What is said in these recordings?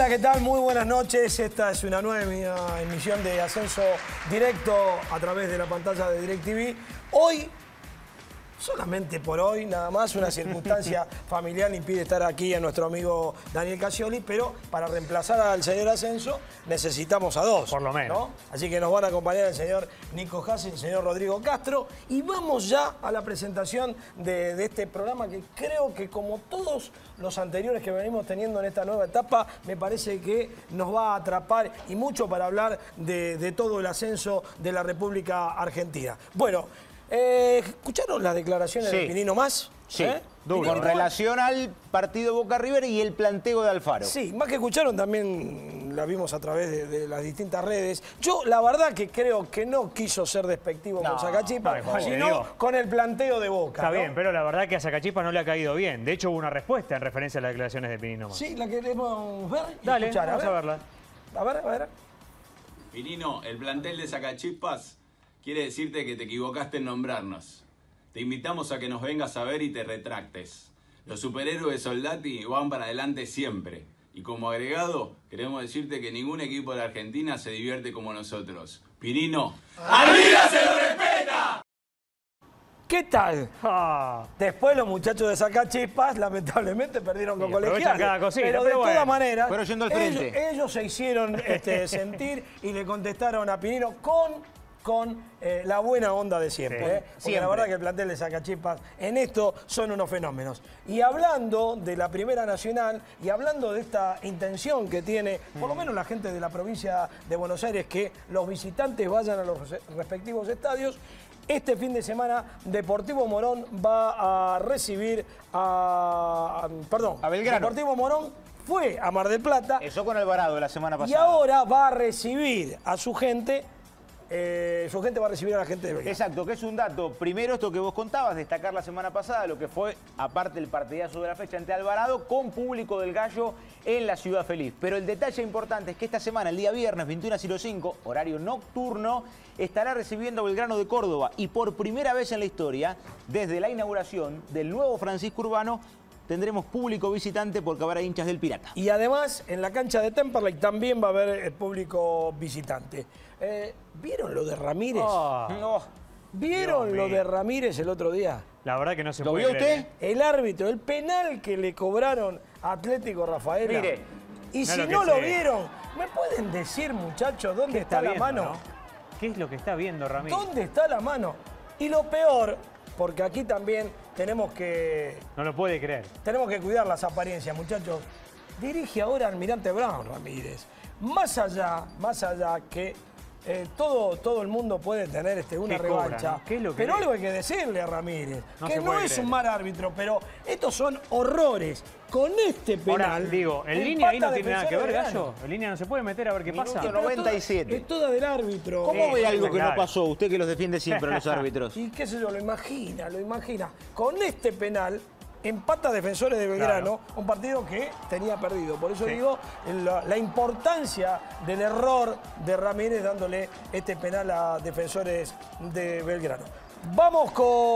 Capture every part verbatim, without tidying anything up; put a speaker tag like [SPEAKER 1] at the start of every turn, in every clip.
[SPEAKER 1] Hola, ¿qué tal? Muy buenas noches. Esta es una nueva emisión de Ascenso Directo a través de la pantalla de DirecTV. Hoy, solamente por hoy, nada más, una circunstancia familiar impide estar aquí a nuestro amigo Daniel Casioli, pero para reemplazar al señor Ascenso necesitamos a dos.
[SPEAKER 2] Por lo menos.
[SPEAKER 1] ¿no? Así que nos van a acompañar el señor Nico Haas y el señor Rodrigo Castro. Y vamos ya a la presentación de, de este programa que creo que, como todos los anteriores que venimos teniendo en esta nueva etapa, me parece que nos va a atrapar y mucho para hablar de, de todo el ascenso de la República Argentina. Bueno, eh, ¿escucharon las declaraciones
[SPEAKER 3] sí.
[SPEAKER 1] de Pinino Más?
[SPEAKER 3] Sí,
[SPEAKER 1] ¿Eh?
[SPEAKER 3] con relación al partido Boca River y el planteo de Alfaro.
[SPEAKER 1] Sí, más que escucharon, también la vimos a través de, de las distintas redes. Yo, la verdad, que creo que no quiso ser despectivo
[SPEAKER 2] no,
[SPEAKER 1] con Sacachispa,
[SPEAKER 2] no,
[SPEAKER 1] sino
[SPEAKER 2] digo,
[SPEAKER 1] con el planteo de Boca.
[SPEAKER 2] Está
[SPEAKER 1] ¿no?
[SPEAKER 2] bien, pero la verdad que a Sacachispa no le ha caído bien. De hecho, hubo una respuesta en referencia a las declaraciones de Pinino Más.
[SPEAKER 1] Sí, la queremos ver y
[SPEAKER 2] Dale,
[SPEAKER 1] escuchar.
[SPEAKER 2] vamos
[SPEAKER 1] a,
[SPEAKER 2] a,
[SPEAKER 1] ver.
[SPEAKER 2] verla.
[SPEAKER 1] A ver, a ver.
[SPEAKER 4] Pinino, el plantel de Sacachispas quiere decirte que te equivocaste en nombrarnos. Te invitamos a que nos vengas a ver y te retractes. Los superhéroes Soldati van para adelante siempre. Y como agregado, queremos decirte que ningún equipo de Argentina se divierte como nosotros. Pinino, ¡a Liga se lo respeta!
[SPEAKER 1] ¿Qué tal?
[SPEAKER 2] Ah.
[SPEAKER 1] Después los muchachos de Sacachispas lamentablemente perdieron con
[SPEAKER 2] Sí,
[SPEAKER 1] Colegiales.
[SPEAKER 2] cada cosita,
[SPEAKER 1] pero de
[SPEAKER 2] pero
[SPEAKER 1] todas
[SPEAKER 2] bueno.
[SPEAKER 1] maneras,
[SPEAKER 3] Pero yendo al
[SPEAKER 1] ellos,
[SPEAKER 3] frente.
[SPEAKER 1] ellos se hicieron este, sentir y le contestaron a Pinino con... con eh, la buena onda de siempre.
[SPEAKER 2] Sí,
[SPEAKER 1] ¿eh? Porque
[SPEAKER 3] siempre.
[SPEAKER 1] la verdad que el plantel de Sacachispas en esto son unos fenómenos. Y hablando de la Primera Nacional y hablando de esta intención que tiene, por lo menos la gente de la provincia de Buenos Aires, que los visitantes vayan a los respectivos estadios, este fin de semana Deportivo Morón va a recibir a... a perdón,
[SPEAKER 3] A Belgrano.
[SPEAKER 1] Deportivo Morón fue a Mar del Plata.
[SPEAKER 3] Eso con Alvarado la semana
[SPEAKER 1] Y
[SPEAKER 3] pasada.
[SPEAKER 1] ahora va a recibir a su gente, eh, su gente va a recibir a la gente de Belgrano.
[SPEAKER 3] Exacto, que es un dato. Primero, esto que vos contabas, destacar la semana pasada lo que fue, aparte el partidazo de la fecha ante Alvarado, con público del Gallo en la Ciudad Feliz. Pero el detalle importante es que esta semana, el día viernes, veintiuna cero cinco, horario nocturno, estará recibiendo a Belgrano de Córdoba. Y por primera vez en la historia, desde la inauguración del nuevo Francisco Urbano, tendremos público visitante porque habrá hinchas del Pirata.
[SPEAKER 1] Y además, en la cancha de Temperley también va a haber el público visitante. Eh, ¿Vieron lo de Ramírez?
[SPEAKER 2] Oh,
[SPEAKER 3] No.
[SPEAKER 1] ¿Vieron
[SPEAKER 2] Dios
[SPEAKER 1] lo
[SPEAKER 2] mío.
[SPEAKER 1] de Ramírez el otro día?
[SPEAKER 2] la verdad que no se
[SPEAKER 3] ¿Lo
[SPEAKER 2] puede
[SPEAKER 3] vio
[SPEAKER 2] creer,
[SPEAKER 3] usted?
[SPEAKER 2] ¿eh?
[SPEAKER 1] El árbitro, el penal que le cobraron a Atlético Rafaela.
[SPEAKER 3] Mire.
[SPEAKER 1] Y
[SPEAKER 2] No
[SPEAKER 1] si
[SPEAKER 2] lo que
[SPEAKER 1] no lo
[SPEAKER 2] sé.
[SPEAKER 1] vieron, ¿me pueden decir, muchachos, dónde
[SPEAKER 2] ¿Qué
[SPEAKER 1] está, la
[SPEAKER 2] viendo,
[SPEAKER 1] mano?
[SPEAKER 2] no? ¿Qué es lo que está viendo Ramírez?
[SPEAKER 1] ¿Dónde está la mano? Y lo peor, porque aquí también tenemos que,
[SPEAKER 2] No lo puede creer.
[SPEAKER 1] tenemos que cuidar las apariencias, muchachos. Dirige ahora Almirante Brown, Ramírez. Más allá, más allá que eh, todo, todo el mundo puede tener este, una
[SPEAKER 2] ¿Qué cobra,
[SPEAKER 1] revancha.
[SPEAKER 2] no? ¿Qué es lo que
[SPEAKER 1] pero
[SPEAKER 2] ve?
[SPEAKER 1] algo hay que decirle a Ramírez,
[SPEAKER 2] No
[SPEAKER 1] que
[SPEAKER 2] se
[SPEAKER 1] no
[SPEAKER 2] puede
[SPEAKER 1] es
[SPEAKER 2] creer.
[SPEAKER 1] un mal árbitro, pero estos son horrores. Con este penal...
[SPEAKER 2] Ahora, digo, ¿en línea ahí no
[SPEAKER 1] empata
[SPEAKER 2] tiene nada que ver,
[SPEAKER 1] Defensor de
[SPEAKER 2] Gallo?
[SPEAKER 1] Belgrano.
[SPEAKER 2] ¿En línea no se puede meter a ver qué
[SPEAKER 3] Minuto
[SPEAKER 2] pasa?
[SPEAKER 3] no- noventa y siete.
[SPEAKER 1] Es toda del árbitro.
[SPEAKER 3] ¿Cómo
[SPEAKER 2] Sí,
[SPEAKER 3] ve
[SPEAKER 2] sí,
[SPEAKER 3] algo
[SPEAKER 2] sí,
[SPEAKER 3] que no
[SPEAKER 2] claro.
[SPEAKER 3] pasó? Usted que los defiende siempre a los árbitros.
[SPEAKER 1] Y qué sé yo, lo imagina, lo imagina. Con este penal empata Defensores de Belgrano, un partido que tenía perdido. Por eso
[SPEAKER 2] Sí.
[SPEAKER 1] digo la, la importancia del error de Ramírez dándole este penal a Defensores de Belgrano. Vamos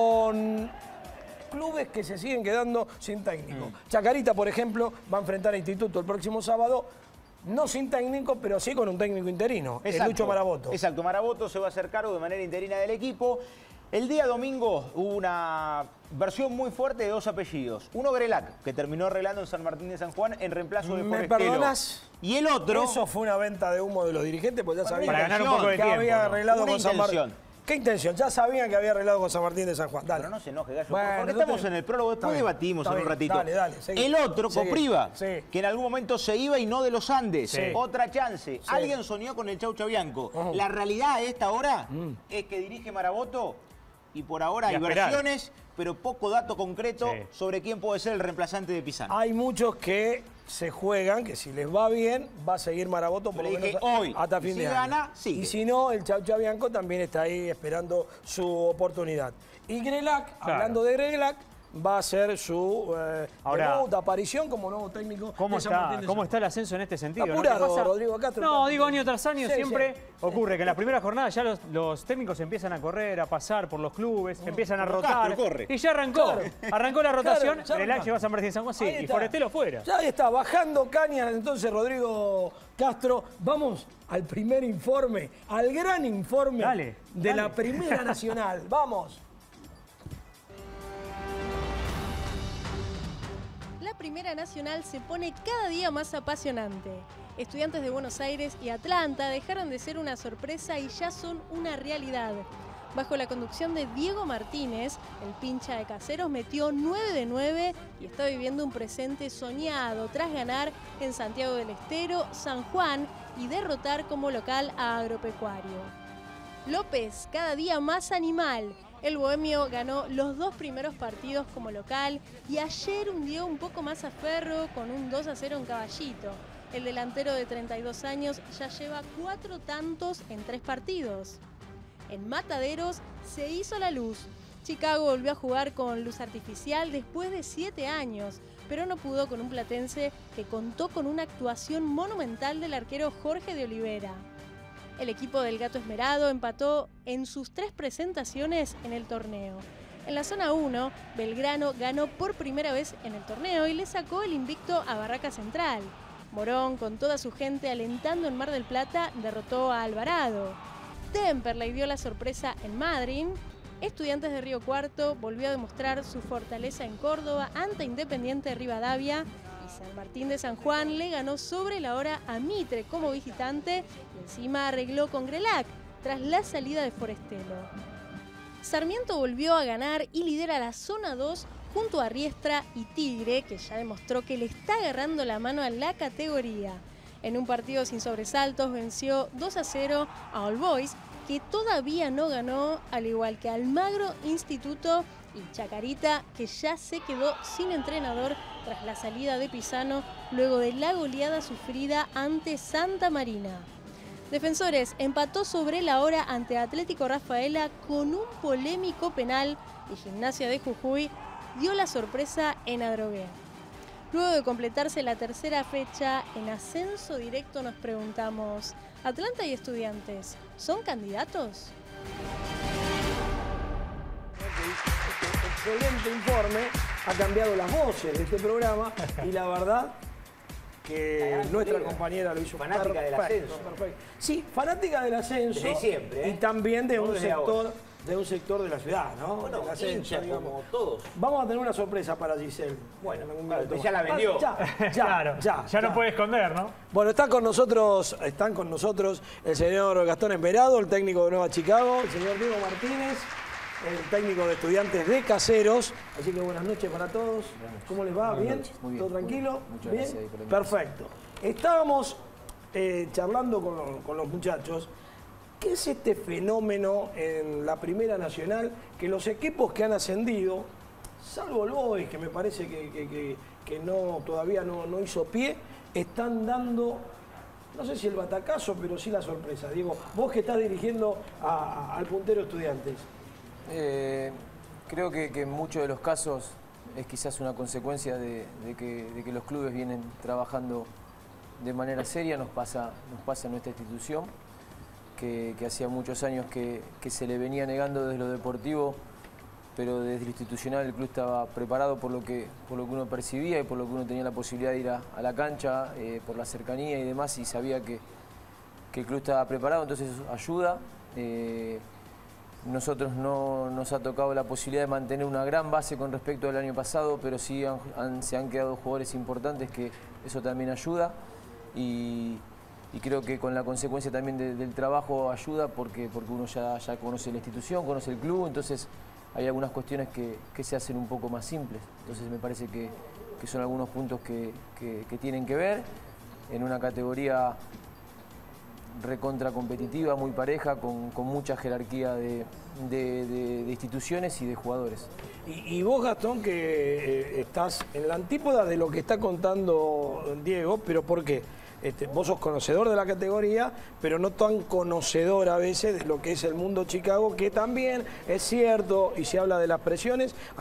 [SPEAKER 1] con clubes que se siguen quedando sin técnico.
[SPEAKER 2] Mm.
[SPEAKER 1] Chacarita, por ejemplo, va a enfrentar a Instituto el próximo sábado. No sin técnico, pero sí con un técnico interino, el Lucho Maraboto.
[SPEAKER 3] Exacto, Maraboto se va a hacer cargo de manera interina del equipo. El día domingo hubo una versión muy fuerte de dos apellidos. Uno Grelac, que terminó arreglando en San Martín de San Juan en reemplazo de
[SPEAKER 1] ¿Me
[SPEAKER 3] Forestelo.
[SPEAKER 1] perdonas?
[SPEAKER 3] Y el otro...
[SPEAKER 1] Eso fue una venta de humo de los dirigentes, porque ya
[SPEAKER 3] Para
[SPEAKER 1] sabían
[SPEAKER 2] ganar un poco de
[SPEAKER 1] que
[SPEAKER 2] tiempo,
[SPEAKER 1] había
[SPEAKER 2] ¿no?
[SPEAKER 1] arreglado
[SPEAKER 3] Una
[SPEAKER 1] con San Martín.
[SPEAKER 3] intención.
[SPEAKER 1] ¿Qué intención? Ya sabían que había arreglado con San Martín de San Juan. Dale.
[SPEAKER 3] Pero no se enoje, Gallo,
[SPEAKER 1] Bueno,
[SPEAKER 3] porque
[SPEAKER 1] no
[SPEAKER 3] estamos
[SPEAKER 1] te-
[SPEAKER 3] en el prólogo,
[SPEAKER 1] Está
[SPEAKER 3] después
[SPEAKER 1] bien,
[SPEAKER 3] debatimos
[SPEAKER 1] está
[SPEAKER 3] en un
[SPEAKER 1] bien.
[SPEAKER 3] ratito.
[SPEAKER 1] Dale, dale, seguí.
[SPEAKER 3] El otro,
[SPEAKER 1] Seguí.
[SPEAKER 3] Copriva,
[SPEAKER 1] Sí.
[SPEAKER 3] que en algún momento se iba y no de los Andes.
[SPEAKER 2] Sí.
[SPEAKER 3] Otra chance. Alguien soñó con el Chau Chabianco.
[SPEAKER 1] Ujú.
[SPEAKER 3] La realidad a esta hora
[SPEAKER 1] Mm.
[SPEAKER 3] es que dirige Maraboto y por ahora
[SPEAKER 2] Y a
[SPEAKER 3] hay
[SPEAKER 2] esperar.
[SPEAKER 3] versiones, pero poco dato concreto
[SPEAKER 2] Sí.
[SPEAKER 3] sobre quién puede ser el reemplazante de Pizarro.
[SPEAKER 1] Hay muchos que se juegan, que si les va bien, va a seguir Maraboto por
[SPEAKER 3] Yo
[SPEAKER 1] lo
[SPEAKER 3] le dije
[SPEAKER 1] menos
[SPEAKER 3] hoy,
[SPEAKER 1] hasta
[SPEAKER 3] y
[SPEAKER 1] fin
[SPEAKER 3] si
[SPEAKER 1] de año.
[SPEAKER 3] gana, sigue.
[SPEAKER 1] Y si no, el Chau Chabianco también está ahí esperando su oportunidad. Y Grelac,
[SPEAKER 2] Claro.
[SPEAKER 1] hablando de Grelac, va a ser su eh,
[SPEAKER 2] Ahora,
[SPEAKER 1] debut, aparición como nuevo técnico
[SPEAKER 2] ¿Cómo,
[SPEAKER 1] de San
[SPEAKER 2] está,
[SPEAKER 1] Martín de
[SPEAKER 2] ¿Cómo
[SPEAKER 1] San
[SPEAKER 2] está el ascenso en este sentido?
[SPEAKER 1] Está
[SPEAKER 2] ¿no? ¿Qué
[SPEAKER 1] apurado,
[SPEAKER 2] pasa?
[SPEAKER 1] Rodrigo Castro.
[SPEAKER 2] No, digo, año tras año
[SPEAKER 1] Sí,
[SPEAKER 2] siempre
[SPEAKER 1] sí.
[SPEAKER 2] ocurre que en la primera jornada ya los, los técnicos empiezan a correr, a pasar por los clubes, empiezan a
[SPEAKER 3] Como
[SPEAKER 2] rotar.
[SPEAKER 3] Castro corre.
[SPEAKER 2] Y ya arrancó.
[SPEAKER 1] Claro.
[SPEAKER 2] Arrancó la rotación,
[SPEAKER 1] Claro, ya
[SPEAKER 2] el
[SPEAKER 1] arrancó.
[SPEAKER 2] H va a San Martín de San Juan, sí,
[SPEAKER 1] Ahí
[SPEAKER 2] y
[SPEAKER 1] está.
[SPEAKER 2] Forestelo fuera.
[SPEAKER 1] Ya está, bajando cañas entonces Rodrigo Castro. Vamos al primer informe, al gran informe
[SPEAKER 2] Dale,
[SPEAKER 1] de
[SPEAKER 2] dale.
[SPEAKER 1] la Primera Nacional. Vamos.
[SPEAKER 5] La Primera Nacional se pone cada día más apasionante. Estudiantes de Buenos Aires y Atlanta dejaron de ser una sorpresa y ya son una realidad. Bajo la conducción de Diego Martínez, el pincha de Caseros metió nueve de nueve y está viviendo un presente soñado tras ganar en Santiago del Estero, San Juan y derrotar como local a Agropecuario. López, cada día más animal. El bohemio ganó los dos primeros partidos como local y ayer hundió un poco más a Ferro con un dos a cero en Caballito. El delantero de treinta y dos años ya lleva cuatro tantos en tres partidos. En Mataderos se hizo la luz. Chicago volvió a jugar con luz artificial después de siete años, pero no pudo con un platense que contó con una actuación monumental del arquero Jorge de Olivera. El equipo del Gato Esmerado empató en sus tres presentaciones en el torneo. En la zona uno, Belgrano ganó por primera vez en el torneo y le sacó el invicto a Barraca Central. Morón, con toda su gente alentando en Mar del Plata, derrotó a Alvarado. Temperley dio la sorpresa en Madrid. Estudiantes de Río Cuarto volvió a demostrar su fortaleza en Córdoba ante Independiente de Rivadavia. San Martín de San Juan le ganó sobre la hora a Mitre como visitante y encima arregló con Grelac tras la salida de Forestelo. Sarmiento volvió a ganar y lidera la zona dos junto a Riestra y Tigre, que ya demostró que le está agarrando la mano a la categoría. En un partido sin sobresaltos venció dos a cero a All Boys, que todavía no ganó, al igual que Almagro Instituto y Chacarita, que ya se quedó sin entrenador tras la salida de Pisano luego de la goleada sufrida ante Santa Marina. Defensores empató sobre la hora ante Atlético Rafaela con un polémico penal y Gimnasia de Jujuy dio la sorpresa en Adrogué. Luego de completarse la tercera fecha, en ascenso directo nos preguntamos, ¿Atlanta y Estudiantes son candidatos?
[SPEAKER 1] Excelente informe, ha cambiado las voces de este programa y la verdad que nuestra
[SPEAKER 3] liga.
[SPEAKER 1] compañera lo hizo
[SPEAKER 3] Fanática del ascenso.
[SPEAKER 1] perfecto. Sí, fanática del ascenso.
[SPEAKER 3] Desde siempre, ¿eh?
[SPEAKER 1] Y también de
[SPEAKER 3] No
[SPEAKER 1] un
[SPEAKER 3] desde
[SPEAKER 1] sector
[SPEAKER 3] ahora.
[SPEAKER 1] de un sector de la ciudad, ¿no?
[SPEAKER 3] Bueno,
[SPEAKER 1] Del ascenso,
[SPEAKER 3] hincha
[SPEAKER 1] digamos.
[SPEAKER 3] como todos.
[SPEAKER 1] Vamos a tener una sorpresa para Giselle.
[SPEAKER 3] Bueno,
[SPEAKER 1] en algún
[SPEAKER 3] claro,
[SPEAKER 1] minuto.
[SPEAKER 3] ya la vendió.
[SPEAKER 1] Ah, ya, ya,
[SPEAKER 2] claro,
[SPEAKER 1] ya,
[SPEAKER 2] ya no puede esconder, ¿no?
[SPEAKER 1] Bueno, está con nosotros, están con nosotros el señor Gastón Esmerado, el técnico de Nueva Chicago, el señor Diego Martínez, el técnico de Estudiantes de Caseros. Así que buenas noches para todos. ¿Cómo les va? ¿Bien?
[SPEAKER 6] Muy bien.
[SPEAKER 1] ¿Todo tranquilo?
[SPEAKER 6] Muchas
[SPEAKER 1] ¿Bien?
[SPEAKER 6] gracias ahí por la
[SPEAKER 1] Perfecto. Estábamos eh, charlando con los, con los muchachos. ¿Qué es este fenómeno en la Primera Nacional? Que los equipos que han ascendido, salvo el Boys, que me parece que, que, que, que no, todavía no, no hizo pie, están dando, no sé si el batacazo, pero sí la sorpresa. Diego, vos que estás dirigiendo a- a- al puntero Estudiantes.
[SPEAKER 6] Eh, creo que, que en muchos de los casos es quizás una consecuencia de, de que, de que los clubes vienen trabajando de manera seria. Nos pasa, nos pasa en nuestra institución, que, que hacía muchos años que, que se le venía negando desde lo deportivo, pero desde lo institucional el club estaba preparado por lo que, por lo que uno percibía y por lo que uno tenía la posibilidad de ir a, a la cancha, eh, por la cercanía y demás, y sabía que, que el club estaba preparado, entonces eso ayuda. Eh, Nosotros no nos ha tocado la posibilidad de mantener una gran base con respecto al año pasado, pero sí han- han- se han quedado jugadores importantes que eso también ayuda y, y creo que con la consecuencia también de- del trabajo ayuda porque, porque uno ya, ya conoce la institución, conoce el club, entonces hay algunas cuestiones que, que se hacen un poco más simples. Entonces me parece que, que son algunos puntos que, que- que tienen que ver en una categoría recontra competitiva, muy pareja, con, con mucha jerarquía de, de- de- de instituciones y de jugadores.
[SPEAKER 1] Y, y vos, Gastón, que eh, estás en la antípoda de lo que está contando Diego, pero ¿por qué? Este, vos sos conocedor de la categoría, pero no tan conocedor a veces de lo que es el mundo Chicago, que también es cierto, y se habla de las presiones. Además,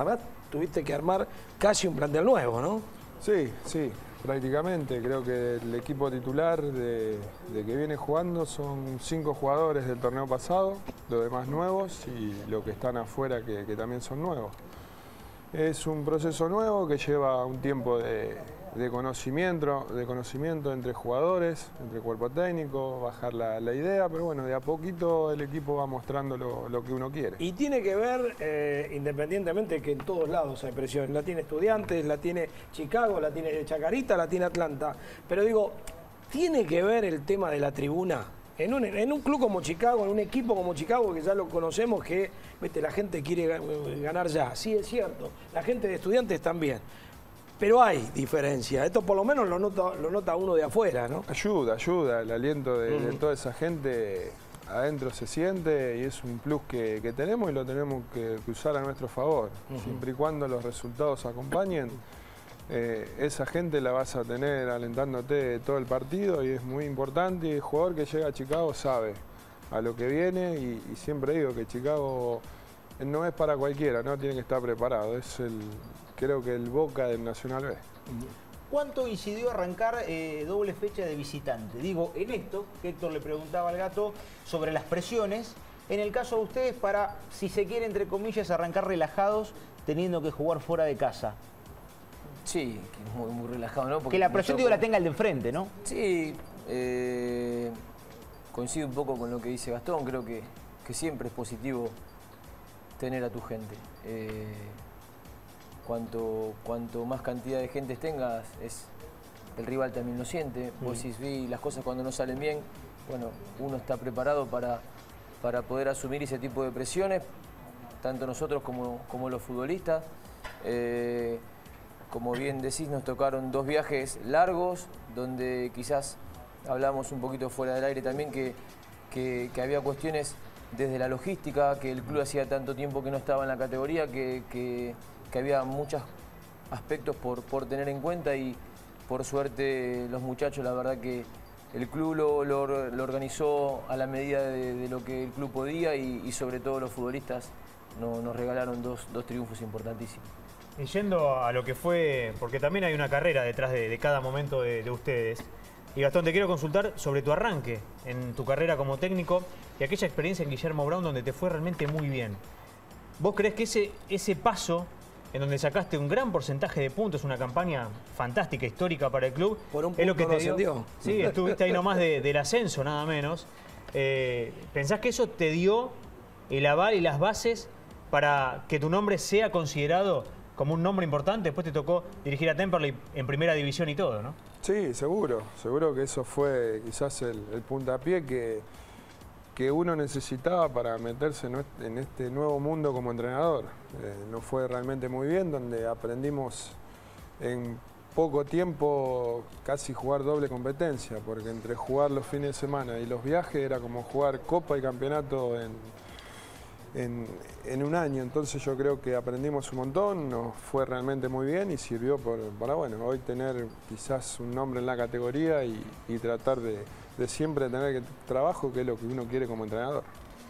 [SPEAKER 1] tuviste que armar casi un plantel nuevo, ¿no?
[SPEAKER 7] Sí, sí, prácticamente. Creo que el equipo titular de, de que viene jugando son cinco jugadores del torneo pasado, los demás nuevos y los que están afuera que, que también son nuevos. Es un proceso nuevo que lleva un tiempo de, de, conocimiento, de conocimiento entre jugadores, entre cuerpo técnico, bajar la, la idea, pero bueno, de a poquito el equipo va mostrando lo, lo que uno quiere.
[SPEAKER 1] Y tiene que ver, eh, independientemente que en todos lados hay presión, la tiene Estudiantes, la tiene Chicago, la tiene Chacarita, la tiene Atlanta, pero digo, tiene que ver el tema de la tribuna. En un, en un club como Chicago, en un equipo como Chicago, que ya lo conocemos, que vete, la gente quiere ganar ya. Sí, es cierto. La gente de Estudiantes también. Pero hay diferencia. Esto por lo menos lo nota, lo nota uno de afuera, ¿no?
[SPEAKER 7] Ayuda, ayuda. El aliento de,
[SPEAKER 1] Mm.
[SPEAKER 7] de toda esa gente adentro se siente y es un plus que, que tenemos y lo tenemos que, que usar a nuestro favor.
[SPEAKER 1] Ujú.
[SPEAKER 7] Siempre y cuando los resultados acompañen, eh, esa gente la vas a tener alentándote todo el partido y es muy importante. Y el jugador que llega a Chicago sabe a lo que viene y, y siempre digo que Chicago no es para cualquiera, no tiene que estar preparado. Es el, creo que el Boca del Nacional B.
[SPEAKER 3] ¿Cuánto incidió arrancar eh, doble fecha de visitante? Digo, en esto, que Héctor le preguntaba al Gato sobre las presiones, en el caso de ustedes para, si se quiere, entre comillas, arrancar relajados teniendo que jugar fuera de casa.
[SPEAKER 6] Sí, que muy, muy relajado, ¿no? Porque
[SPEAKER 3] Que la
[SPEAKER 6] me
[SPEAKER 3] presión,
[SPEAKER 6] tocó-
[SPEAKER 3] digo, la tenga el de enfrente, ¿no?
[SPEAKER 6] Sí, eh, coincido un poco con lo que dice Gastón, creo que, que siempre es positivo tener a tu gente. Eh, cuanto, cuanto más cantidad de gente tengas, es, el rival también lo siente. Vos decís, vi las cosas cuando no salen bien, bueno, uno está preparado para, para poder asumir ese tipo de presiones, tanto nosotros como, como los futbolistas. Eh, Como bien decís, nos tocaron dos viajes largos, donde quizás hablamos un poquito fuera del aire también, que, que, que había cuestiones desde la logística, que el club hacía tanto tiempo que no estaba en la categoría, que, que, que había muchos aspectos por, por tener en cuenta y por suerte los muchachos, la verdad que el club lo, lo, lo organizó a la medida de, de lo que el club podía y, y sobre todo los futbolistas no, nos regalaron dos, dos triunfos importantísimos.
[SPEAKER 2] Y yendo a lo que fue, porque también hay una carrera detrás de, de cada momento de, de ustedes. Y Gastón, te quiero consultar sobre tu arranque en tu carrera como técnico y aquella experiencia en Guillermo Brown donde te fue realmente muy bien. ¿Vos creés que ese, ese paso en donde sacaste un gran porcentaje de puntos, una campaña fantástica, histórica para el club,
[SPEAKER 1] Por un
[SPEAKER 2] es lo que
[SPEAKER 1] punto
[SPEAKER 2] te
[SPEAKER 1] no
[SPEAKER 2] dio?
[SPEAKER 1] ascendió.
[SPEAKER 2] Sí, estuviste ahí nomás de, del ascenso, nada menos. Eh, ¿Pensás que eso te dio el aval y las bases para que tu nombre sea considerado como un nombre importante? Después te tocó dirigir a Temperley en primera división y todo, ¿no?
[SPEAKER 7] Sí, seguro. Seguro que eso fue quizás el, el puntapié que, que uno necesitaba para meterse en este, en este nuevo mundo como entrenador. Eh, nos fue realmente muy bien, donde aprendimos en poco tiempo casi jugar doble competencia, porque entre jugar los fines de semana y los viajes era como jugar Copa y Campeonato en, en, en un año. Entonces yo creo que aprendimos un montón, nos fue realmente muy bien y sirvió por, para bueno, hoy tener quizás un nombre en la categoría y, y tratar de, de siempre tener trabajo, que es lo que uno quiere como entrenador.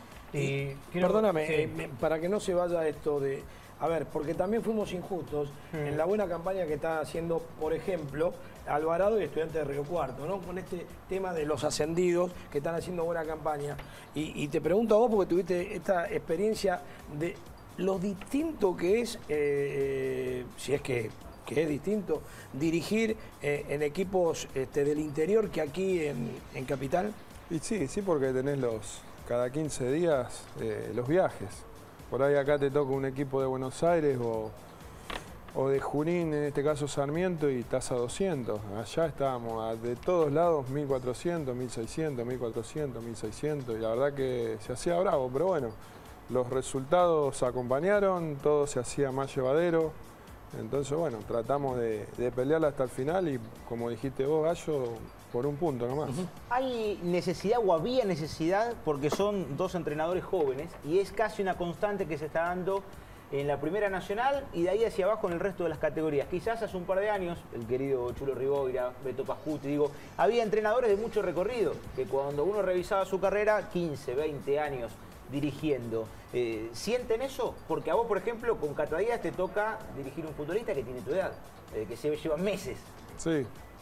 [SPEAKER 1] Y,
[SPEAKER 2] quiero-
[SPEAKER 1] perdóname,
[SPEAKER 2] sí.
[SPEAKER 1] eh, me- para que no se vaya esto de... A ver, porque también fuimos injustos en la buena campaña que está haciendo, por ejemplo, Alvarado y Estudiantes de Río Cuarto, ¿no? Con este tema de los ascendidos que están haciendo buena campaña. Y, y te pregunto a vos, porque tuviste esta experiencia de lo distinto que es, eh, si es que, que es distinto, dirigir eh, en equipos este, del interior que aquí en, en Capital.
[SPEAKER 7] Y sí, sí, porque tenés los cada quince días eh, los viajes. Por ahí acá te toca un equipo de Buenos Aires o, o de Junín, en este caso Sarmiento, y estás a doscientos. Allá estábamos a, de todos lados, mil cuatrocientos, mil seiscientos, mil cuatrocientos, mil seiscientos, y la verdad que se hacía bravo, pero bueno, los resultados acompañaron, todo se hacía más llevadero. Entonces, bueno, tratamos de, de pelearla hasta el final y, como dijiste vos, Gallo, por un punto nomás.
[SPEAKER 3] ¿Hay necesidad o había necesidad, porque son dos entrenadores jóvenes, y es casi una constante que se está dando en la Primera Nacional y de ahí hacia abajo en el resto de las categorías? Quizás hace un par de años, el querido Chulo Riboira, Beto Pascuti, digo, había entrenadores de mucho recorrido, que cuando uno revisaba su carrera, quince, veinte años dirigiendo. Eh, ¿Sienten eso? Porque a vos, por ejemplo, con Cata Díaz te toca dirigir un futbolista que tiene tu edad, eh, que se lleva meses.
[SPEAKER 7] Sí.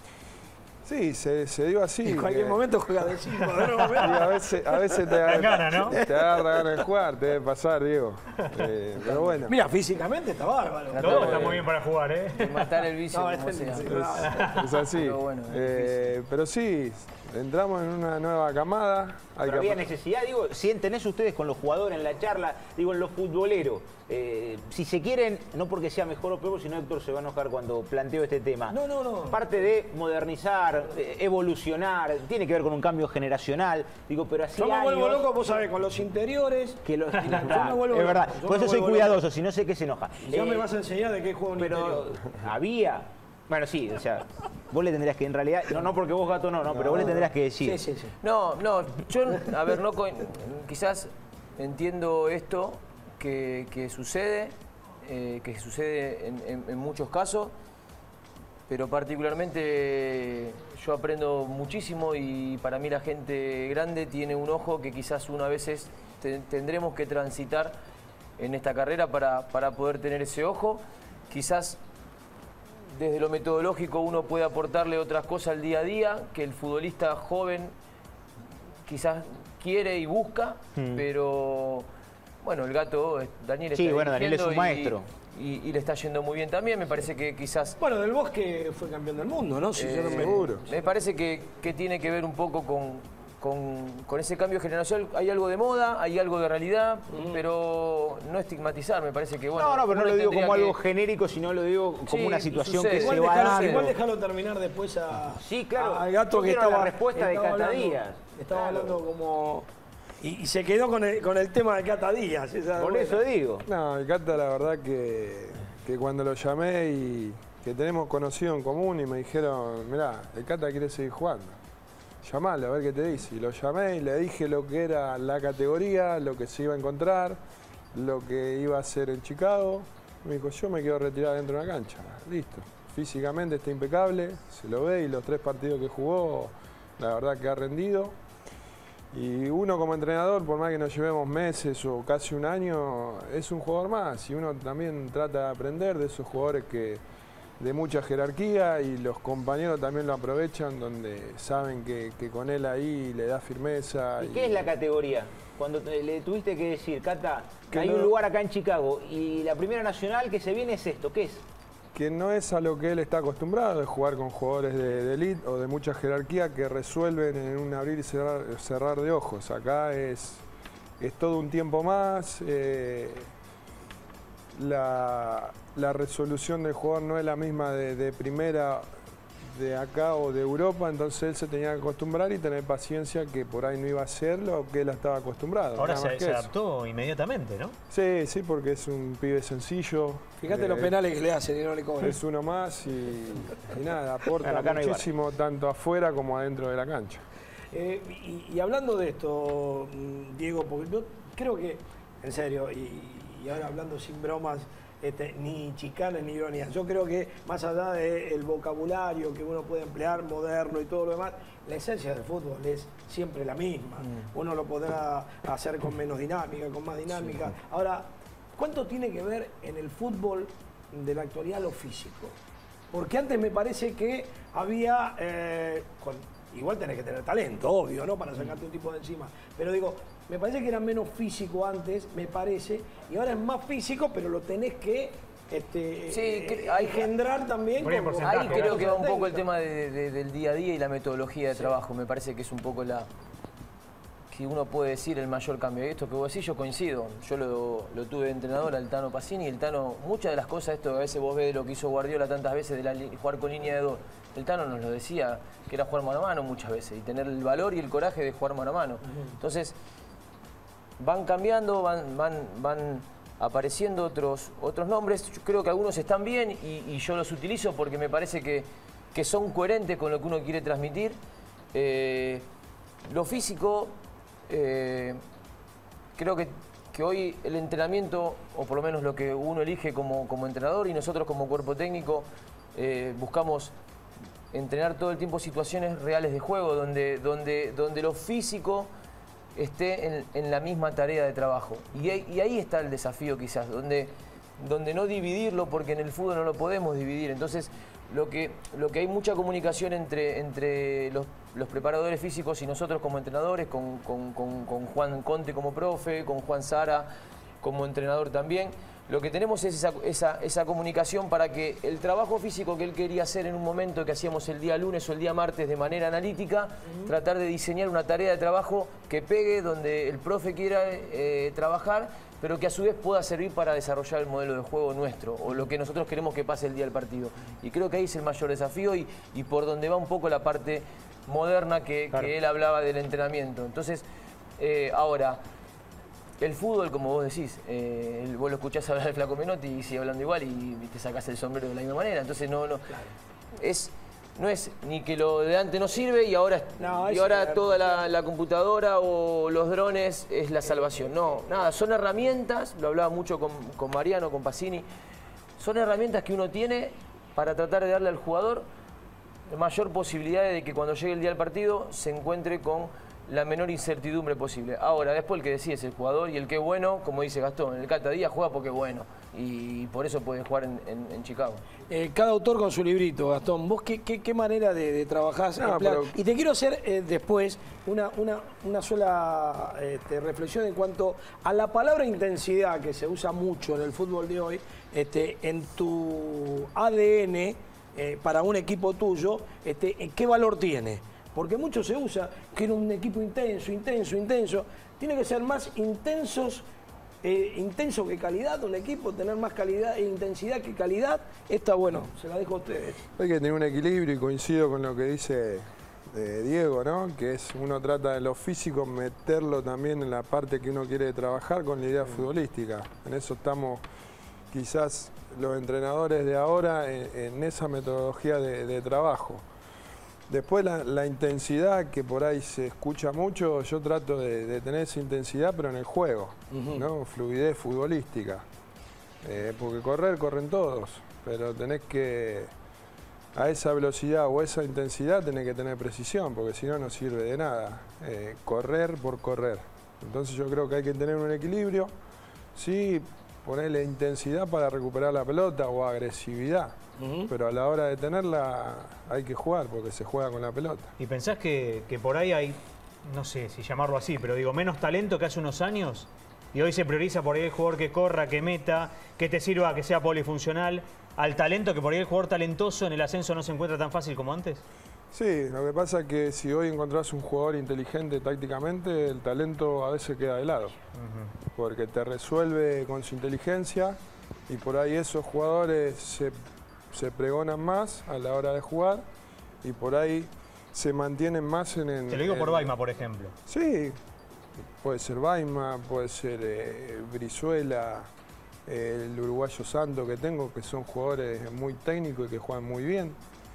[SPEAKER 7] Sí, se, se dio así.
[SPEAKER 1] En cualquier
[SPEAKER 7] que,
[SPEAKER 1] momento juega de cinco.
[SPEAKER 7] y a veces, a veces te agarra
[SPEAKER 2] gana, ¿no?
[SPEAKER 7] te agarra ganas de jugar, te debe pasar, Diego. Eh, pero bueno.
[SPEAKER 1] Mira, físicamente está bárbaro.
[SPEAKER 2] Todo está muy bien para jugar, ¿eh?
[SPEAKER 6] De matar el vicio,
[SPEAKER 1] No,
[SPEAKER 6] como
[SPEAKER 1] este-
[SPEAKER 6] sea.
[SPEAKER 1] sí.
[SPEAKER 7] Es, es así.
[SPEAKER 6] Pero bueno, es
[SPEAKER 7] Eh, pero sí, entramos en una nueva camada. Hay
[SPEAKER 3] Pero
[SPEAKER 7] que
[SPEAKER 3] había
[SPEAKER 7] ap-
[SPEAKER 3] necesidad, digo, ¿sienten eso ustedes con los jugadores en la charla? Digo, en los futboleros. Eh, si se quieren, no porque sea mejor o peor, sino Héctor se va a enojar cuando planteo este tema.
[SPEAKER 1] No, no, no.
[SPEAKER 3] Parte de modernizar, eh, evolucionar, tiene que ver con un cambio generacional. Digo, pero así
[SPEAKER 1] Yo me vuelvo
[SPEAKER 3] años
[SPEAKER 1] loco, vos sabés, con los interiores.
[SPEAKER 3] que los-
[SPEAKER 1] Yo me vuelvo
[SPEAKER 3] es
[SPEAKER 1] loco,
[SPEAKER 3] verdad,
[SPEAKER 1] yo
[SPEAKER 3] por
[SPEAKER 1] me
[SPEAKER 3] eso soy
[SPEAKER 1] vuelvo
[SPEAKER 3] cuidadoso, si no sé qué se enoja.
[SPEAKER 1] Ya
[SPEAKER 3] Eh,
[SPEAKER 1] me vas a enseñar de qué juego un
[SPEAKER 3] Pero
[SPEAKER 1] interior.
[SPEAKER 3] había... Bueno, sí, o sea, vos le tendrías que, en realidad, no, no porque vos gato no, no, pero vos le tendrías que decir.
[SPEAKER 1] Sí, sí, sí.
[SPEAKER 6] No, no, yo, a ver, no, co- quizás entiendo esto que, que sucede, eh, que sucede en, en- en muchos casos, pero particularmente yo aprendo muchísimo y para mí la gente grande tiene un ojo que quizás una veces te- tendremos que transitar en esta carrera para, para poder tener ese ojo. Quizás desde lo metodológico uno puede aportarle otras cosas al día a día que el futbolista joven quizás quiere y busca, pero bueno, el gato, eh, Daniel
[SPEAKER 3] Sí,
[SPEAKER 6] está
[SPEAKER 3] bueno, Daniel es un
[SPEAKER 6] dirigiendo y-
[SPEAKER 3] maestro.
[SPEAKER 6] Y, y le está yendo muy bien también, me parece que quizás...
[SPEAKER 1] Bueno, Del Bosque fue campeón del mundo, ¿no? Si yo no me...
[SPEAKER 7] Seguro.
[SPEAKER 6] Me parece que, que tiene que ver un poco con, con, con ese cambio generacional. Hay algo de moda, hay algo de realidad, pero no estigmatizar, me parece que bueno...
[SPEAKER 3] No, no, pero no
[SPEAKER 6] uno
[SPEAKER 3] lo digo
[SPEAKER 6] tendría
[SPEAKER 3] como algo
[SPEAKER 6] que-
[SPEAKER 3] genérico, sino lo digo como
[SPEAKER 6] Sí,
[SPEAKER 3] una situación
[SPEAKER 6] sucede.
[SPEAKER 3] que
[SPEAKER 1] Igual
[SPEAKER 3] se va
[SPEAKER 1] dejalo,
[SPEAKER 3] dando.
[SPEAKER 1] igual dejalo terminar después a,
[SPEAKER 3] Sí, claro.
[SPEAKER 1] al gato
[SPEAKER 3] Yo
[SPEAKER 1] que
[SPEAKER 3] quiero
[SPEAKER 1] estaba...
[SPEAKER 3] la respuesta de
[SPEAKER 1] estaba
[SPEAKER 3] Cata
[SPEAKER 1] hablando-
[SPEAKER 3] Díaz.
[SPEAKER 1] Estaba
[SPEAKER 3] Claro.
[SPEAKER 1] hablando como... Y, y se quedó con el, con el tema de Cata Díaz. esa
[SPEAKER 3] Por
[SPEAKER 1] buena.
[SPEAKER 3] eso digo.
[SPEAKER 7] No, el Cata, la verdad que, que cuando lo llamé y que tenemos conocido en común y me dijeron, mirá, el Cata quiere seguir jugando. Llamalo, a ver qué te dice. Y lo llamé y le dije lo que era la categoría, lo que se iba a encontrar, lo que iba a hacer en Chicago. Me dijo, yo me quiero retirar dentro de una cancha. Listo. Físicamente está impecable, se lo ve y los tres partidos que jugó, la verdad que ha rendido. Y uno como entrenador, por más que nos llevemos meses o casi un año, es un jugador más. Y uno también trata de aprender de esos jugadores que de mucha jerarquía y los compañeros también lo aprovechan, donde saben que, que con él ahí le da firmeza.
[SPEAKER 3] ¿Y qué es la categoría? Cuando te- le tuviste que decir, Cata, que
[SPEAKER 7] Que
[SPEAKER 3] hay
[SPEAKER 7] no-
[SPEAKER 3] un lugar acá en Chicago y la primera nacional que se viene es esto, ¿qué es?
[SPEAKER 7] Que no es a lo que él está acostumbrado, de jugar con jugadores de, de elite o de mucha jerarquía que resuelven en un abrir y cerrar, cerrar de ojos. Acá es, es todo un tiempo más. eh, la, la resolución del jugador no es la misma de, de primera de acá o de Europa, entonces él se tenía que acostumbrar y tener paciencia que por ahí no iba a ser lo que él estaba acostumbrado.
[SPEAKER 2] Ahora
[SPEAKER 7] nada
[SPEAKER 2] se,
[SPEAKER 7] más que
[SPEAKER 2] se
[SPEAKER 7] eso.
[SPEAKER 2] adaptó inmediatamente, ¿no?
[SPEAKER 7] Sí, sí, porque es un pibe sencillo.
[SPEAKER 1] Fíjate
[SPEAKER 7] eh,
[SPEAKER 1] los penales que le hacen y no le cobran.
[SPEAKER 7] Es uno más y, y nada, aporta
[SPEAKER 3] Bueno, acá no hay
[SPEAKER 7] muchísimo tanto afuera como adentro de la cancha.
[SPEAKER 1] Eh, y, y hablando de esto, mm, Diego, porque yo creo que, en serio, y, y ahora hablando sin bromas, este, ni chicanas ni ironías, yo creo que más allá del vocabulario que uno puede emplear, moderno y todo lo demás, la esencia del fútbol es siempre la misma. Uno lo podrá hacer con menos dinámica, con más dinámica. Ahora, ¿cuánto tiene que ver en el fútbol de la actualidad lo físico? Porque antes me parece que había, eh, con- igual tenés que tener talento, obvio, ¿no? Para sacarte un tipo de encima. Pero digo, me parece que era menos físico antes, me parece, y ahora es más físico, pero lo tenés que este,
[SPEAKER 6] Sí,
[SPEAKER 1] eh,
[SPEAKER 6] que hay-
[SPEAKER 1] engendrar también.
[SPEAKER 2] Poner
[SPEAKER 1] con-
[SPEAKER 2] porcentaje,
[SPEAKER 6] Ahí
[SPEAKER 2] ¿no?
[SPEAKER 6] creo que va un poco el
[SPEAKER 1] técnica.
[SPEAKER 6] tema de- de- del día a día y la metodología de trabajo. Me parece que es un poco la que uno puede decir el mayor cambio. Y esto que vos decís, yo coincido. Yo lo, lo tuve de entrenador al Tano Pacini y el Tano, muchas de las cosas, esto que a veces vos ves de lo que hizo Guardiola tantas veces, de la li- jugar con línea de dos. El Tano nos lo decía, que era jugar mano a mano muchas veces y tener el valor y el coraje de jugar mano a mano. Entonces, van cambiando, van, van, van apareciendo otros, otros nombres. Yo creo que algunos están bien y, y yo los utilizo porque me parece que, que son coherentes con lo que uno quiere transmitir. Eh, lo físico, eh, creo que, que hoy el entrenamiento, o por lo menos lo que uno elige como, como entrenador y nosotros como cuerpo técnico, eh, buscamos entrenar todo el tiempo situaciones reales de juego, donde, donde, donde lo físico esté en, en la misma tarea de trabajo. Y, y ahí está el desafío quizás, donde, donde no dividirlo, porque en el fútbol no lo podemos dividir. Entonces, lo que, lo que hay mucha comunicación entre, entre los, los preparadores físicos y nosotros como entrenadores, con, con, con, con Juan Conte como profe, con Juan Sara como entrenador también. Lo que tenemos es esa, esa, esa comunicación para que el trabajo físico que él quería hacer en un momento que hacíamos el día lunes o el día martes de manera analítica, uh-huh. tratar de diseñar una tarea de trabajo que pegue donde el profe quiera eh, trabajar, pero que a su vez pueda servir para desarrollar el modelo de juego nuestro o lo que nosotros queremos que pase el día del partido. Y creo que ahí es el mayor desafío y, y por donde va un poco la parte moderna que, claro. que él hablaba del entrenamiento. Entonces, eh, ahora... El fútbol, como vos decís, eh, vos lo escuchás hablar del Flaco Menotti y sigue hablando igual y, y te sacás el sombrero de la misma manera. Entonces no, no, claro. es, no es ni que lo de antes no sirve y ahora, no, y ahora toda la, la computadora o los drones es la salvación. No, nada, son herramientas, lo hablaba mucho con, con Mariano, con Pacini, son herramientas que uno tiene para tratar de darle al jugador mayor posibilidad de que cuando llegue el día del partido se encuentre con la menor incertidumbre posible. Ahora, después el que decide es el jugador y el que es bueno, como dice Gastón, el Cata Díaz juega porque es bueno y por eso puede jugar en, en, en Chicago.
[SPEAKER 1] Eh, cada autor con su librito, Gastón. ¿Vos qué, qué, qué manera de, de trabajar? No, pero... Y te quiero hacer eh, después una, una, una sola este, reflexión en cuanto a la palabra intensidad que se usa mucho en el fútbol de hoy, este, en tu A D N eh, para un equipo tuyo, este, ¿qué valor tiene? Porque mucho se usa que era un equipo intenso, intenso, intenso. Tiene que ser más intensos, eh, intenso que calidad, un equipo, tener más calidad e intensidad que calidad. Esta, bueno, se la dejo a ustedes.
[SPEAKER 7] Hay que tener un equilibrio y coincido con lo que dice eh, Diego, ¿no? Que es uno trata de lo físico, meterlo también en la parte que uno quiere trabajar con la idea mm. futbolística. En eso estamos quizás los entrenadores de ahora en, en esa metodología de, de trabajo. Después la, la intensidad que por ahí se escucha mucho, yo trato de, de tener esa intensidad pero en el juego, uh-huh. ¿no? Fluidez futbolística. Eh, porque correr, corren todos, pero tenés que, a esa velocidad o esa intensidad tenés que tener precisión, porque si no, no sirve de nada. Eh, correr por correr. Entonces yo creo que hay que tener un equilibrio, sí, ponerle intensidad para recuperar la pelota o agresividad. Uh-huh. Pero a la hora de tenerla hay que jugar porque se juega con la pelota.
[SPEAKER 2] ¿Y pensás que, que por ahí hay, no sé si llamarlo así, pero digo, menos talento que hace unos años? Y hoy se prioriza por ahí el jugador que corra, que meta, que te sirva, que sea polifuncional, al talento, que por ahí el jugador talentoso en el ascenso no se encuentra tan fácil como antes.
[SPEAKER 7] Sí, lo que pasa es que si hoy encontrás un jugador inteligente tácticamente, el talento a veces queda de lado. Uh-huh. Porque te resuelve con su inteligencia y por ahí esos jugadores se... se pregonan más a la hora de jugar y por ahí se mantienen más en el...
[SPEAKER 2] Te lo digo por Baima, por ejemplo.
[SPEAKER 7] Sí, puede ser Baima, puede ser eh, Brizuela, eh, el uruguayo Santo que tengo, que son jugadores muy técnicos y que juegan muy bien.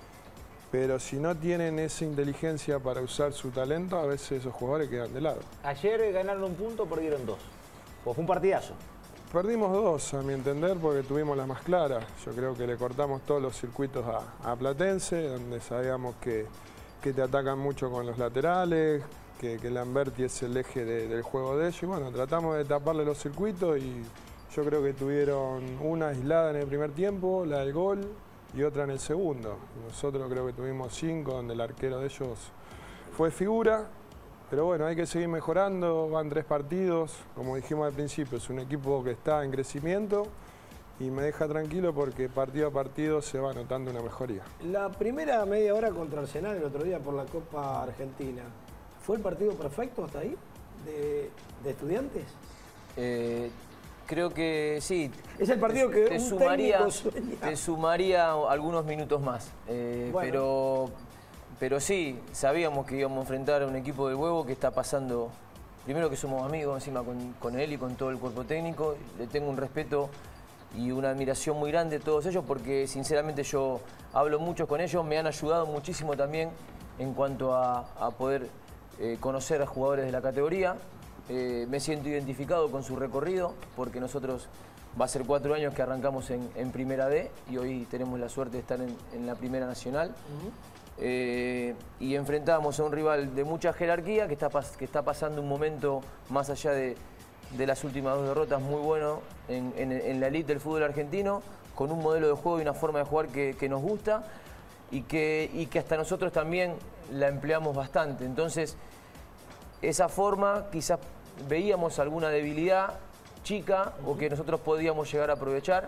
[SPEAKER 7] Pero si no tienen esa inteligencia para usar su talento, a veces esos jugadores quedan de lado.
[SPEAKER 3] Ayer ganaron un punto, perdieron dos. Pues fue un partidazo.
[SPEAKER 7] Perdimos dos, a mi entender, porque tuvimos las más claras. Yo creo que le cortamos todos los circuitos a, a Platense, donde sabíamos que, que te atacan mucho con los laterales, que, que Lamberti es el eje de, del juego de ellos. Y bueno, tratamos de taparle los circuitos y yo creo que tuvieron una aislada en el primer tiempo, la del gol, y otra en el segundo. Nosotros creo que tuvimos cinco, donde el arquero de ellos fue figura. Pero bueno, hay que seguir mejorando, van tres partidos, como dijimos al principio, es un equipo que está en crecimiento y me deja tranquilo porque partido a partido se va notando una mejoría.
[SPEAKER 1] La primera media hora contra Arsenal el otro día por la Copa Argentina, ¿fue el partido perfecto hasta ahí de, de Estudiantes?
[SPEAKER 6] Eh, creo que sí.
[SPEAKER 1] Es el partido que
[SPEAKER 6] te
[SPEAKER 1] un
[SPEAKER 6] sumaría,
[SPEAKER 1] técnico sueña.
[SPEAKER 6] Te sumaría algunos minutos más, eh, bueno. pero... Pero sí, sabíamos que íbamos a enfrentar a un equipo del Huevo que está pasando, primero que somos amigos encima con, con él y con todo el cuerpo técnico. Le tengo un respeto y una admiración muy grande de todos ellos porque sinceramente yo hablo mucho con ellos, me han ayudado muchísimo también en cuanto a, a poder eh, conocer a jugadores de la categoría. Eh, me siento identificado con su recorrido porque nosotros va a ser cuatro años que arrancamos en, en Primera D y hoy tenemos la suerte de estar en, en la Primera Nacional. Uh-huh. eh, y enfrentábamos a un rival de mucha jerarquía que está, que está pasando un momento más allá de, de las últimas dos derrotas muy bueno en, en, en la elite del fútbol argentino, con un modelo de juego y una forma de jugar que, que nos gusta y que, y que hasta nosotros también la empleamos bastante. Entonces, esa forma quizás veíamos alguna debilidad chica o que nosotros podíamos llegar a aprovechar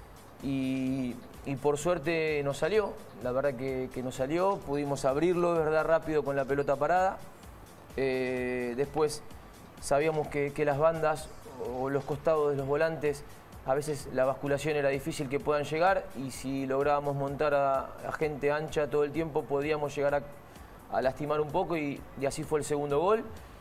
[SPEAKER 6] y, y por suerte nos salió, la verdad que, que nos salió, pudimos abrirlo de verdad rápido con la pelota parada. Eh, después sabíamos que, que las bandas o los costados de los volantes a veces la basculación era difícil que puedan llegar y si lográbamos montar a, a gente ancha todo el tiempo podíamos llegar a, a lastimar un poco y, y así fue el segundo gol.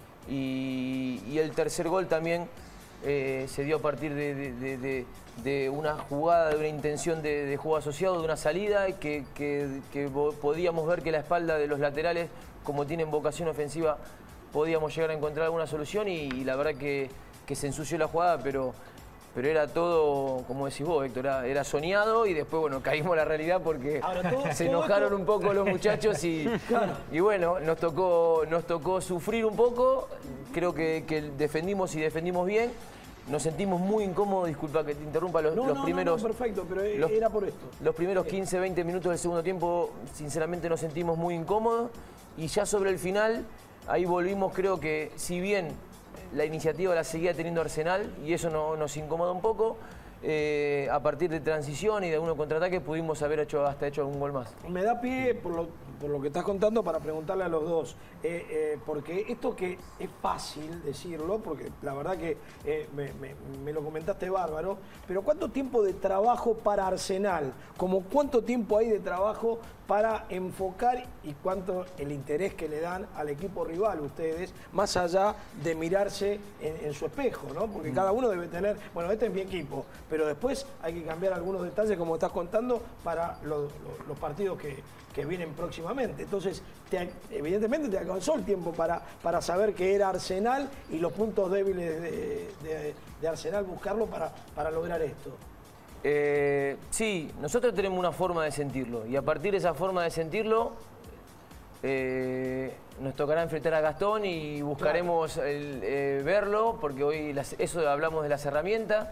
[SPEAKER 6] Y, y el tercer gol también eh, se dio a partir de, de, de, de, de una jugada, de una intención de, de juego asociado, de una salida que, que, que podíamos ver que la espalda de los laterales, como tienen vocación ofensiva, podíamos llegar a encontrar alguna solución y, y la verdad que, que se ensució la jugada, pero... Pero era todo, como decís vos, Héctor, era, era soñado y después, bueno, caímos en la realidad porque
[SPEAKER 1] Ahora, todo,
[SPEAKER 6] se
[SPEAKER 1] todo
[SPEAKER 6] enojaron
[SPEAKER 1] esto...
[SPEAKER 6] un poco los muchachos y, claro. y bueno, nos tocó, nos tocó sufrir un poco. Creo que, que defendimos y defendimos bien. Nos sentimos muy incómodos, disculpa que te interrumpa, los,
[SPEAKER 1] no,
[SPEAKER 6] los
[SPEAKER 1] no,
[SPEAKER 6] primeros...
[SPEAKER 1] No, no, perfecto, pero
[SPEAKER 6] los,
[SPEAKER 1] era por esto.
[SPEAKER 6] Los primeros quince, veinte minutos del segundo tiempo, sinceramente nos sentimos muy incómodos. Y ya sobre el final, ahí volvimos, creo que si bien... la iniciativa la seguía teniendo Arsenal y eso no, nos incomoda un poco. Eh, a partir de transición y de algunos contraataques pudimos haber hecho hasta hecho algún gol más.
[SPEAKER 1] Me da pie, por lo, por lo que estás contando, para preguntarle a los dos, eh, eh, porque esto que es fácil decirlo, porque la verdad que eh, me, me, me lo comentaste bárbaro, pero ¿cuánto tiempo de trabajo para Arsenal? Como ¿cuánto tiempo hay de trabajo para enfocar y cuánto el interés que le dan al equipo rival ustedes, más allá de mirarse en, en su espejo, ¿no? Porque cada uno debe tener, bueno, este es mi equipo, pero después hay que cambiar algunos detalles, como estás contando, para los, los, los partidos que, que vienen próximamente. Entonces, te, evidentemente te alcanzó el tiempo para, para saber que era Arsenal y los puntos débiles de, de, de Arsenal, buscarlo para, para lograr esto.
[SPEAKER 6] Eh, sí, nosotros tenemos una forma de sentirlo y a partir de esa forma de sentirlo eh, nos tocará enfrentar a Gastón y buscaremos claro. el, eh, verlo porque hoy las, eso hablamos de las herramientas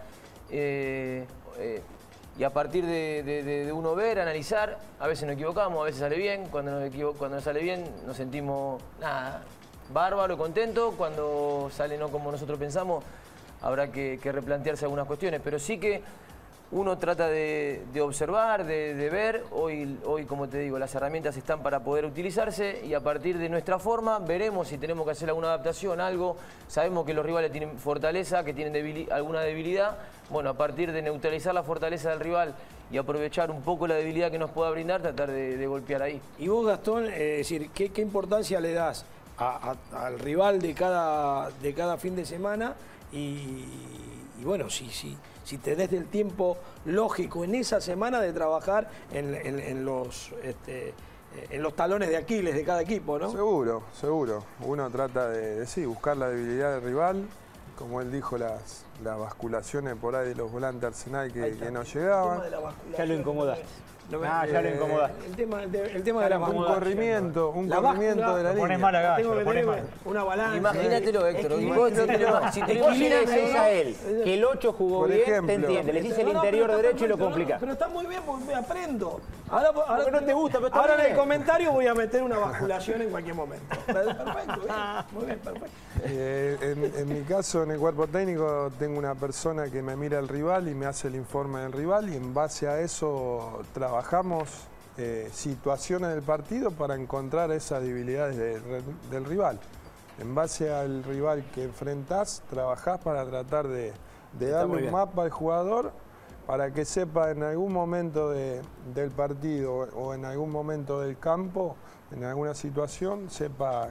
[SPEAKER 6] eh, eh, y a partir de, de, de uno ver, analizar, a veces nos equivocamos, a veces sale bien, cuando nos, equivo cuando nos sale bien nos sentimos nada, bárbaro, contento, cuando sale no como nosotros pensamos habrá que, que replantearse algunas cuestiones, pero sí que uno trata de, de observar, de, de ver. Hoy, hoy, como te digo, las herramientas están para poder utilizarse y a partir de nuestra forma veremos si tenemos que hacer alguna adaptación, algo. Sabemos que los rivales tienen fortaleza, que tienen debili- alguna debilidad. Bueno, a partir de neutralizar la fortaleza del rival y aprovechar un poco la debilidad que nos pueda brindar, tratar de, de golpear ahí.
[SPEAKER 1] Y vos, Gastón, eh, decir, ¿qué, qué importancia le das a, a, al rival de cada, de cada fin de semana? Y, y bueno, sí, sí. Si tenés el tiempo lógico en esa semana de trabajar en, en, en, los, este, en los talones de Aquiles de cada equipo, ¿no?
[SPEAKER 7] Seguro, seguro. Uno trata de, de sí, buscar la debilidad del rival, como él dijo, las, las basculaciones por ahí de los volantes Arsenal que, que no llegaban.
[SPEAKER 3] Ya lo incomodaste.
[SPEAKER 1] No me,
[SPEAKER 3] ah, ya lo incomodaste.
[SPEAKER 1] El tema, el, el tema de la
[SPEAKER 7] Un corrimiento, un
[SPEAKER 1] la
[SPEAKER 7] corrimiento de la
[SPEAKER 2] lo pones
[SPEAKER 7] línea.
[SPEAKER 2] mal a Gallo,
[SPEAKER 1] Tengo que
[SPEAKER 2] lo pones
[SPEAKER 1] tener
[SPEAKER 2] mal.
[SPEAKER 1] una balanza.
[SPEAKER 6] Imagínatelo, Héctor.
[SPEAKER 1] Es que
[SPEAKER 6] y vos, si te lo- si te lo
[SPEAKER 3] Vos le
[SPEAKER 6] imaginas,
[SPEAKER 3] decís a él que el ocho jugó
[SPEAKER 7] Por
[SPEAKER 3] bien,
[SPEAKER 7] ejemplo.
[SPEAKER 3] te entiende. Le decís el
[SPEAKER 1] No, no,
[SPEAKER 3] interior
[SPEAKER 1] pero está
[SPEAKER 3] derecho y lo
[SPEAKER 1] perfecto,
[SPEAKER 3] complica.
[SPEAKER 1] no, pero está muy bien porque me aprendo. Ahora, ahora,
[SPEAKER 3] Porque no te gusta, pero está
[SPEAKER 1] ahora en
[SPEAKER 3] bien.
[SPEAKER 1] el comentario voy a meter una basculación en cualquier momento. Perfecto, bien. Muy bien, perfecto.
[SPEAKER 7] Eh, en, en mi caso, en el cuerpo técnico, tengo una persona que me mira al rival y me hace el informe del rival y en base a eso trabajamos eh, situaciones del partido para encontrar esas debilidades de, del rival. En base al rival que enfrentás, trabajás para tratar de, de darle un mapa al jugador para que sepa en algún momento de, del partido o en algún momento del campo, en alguna situación, sepa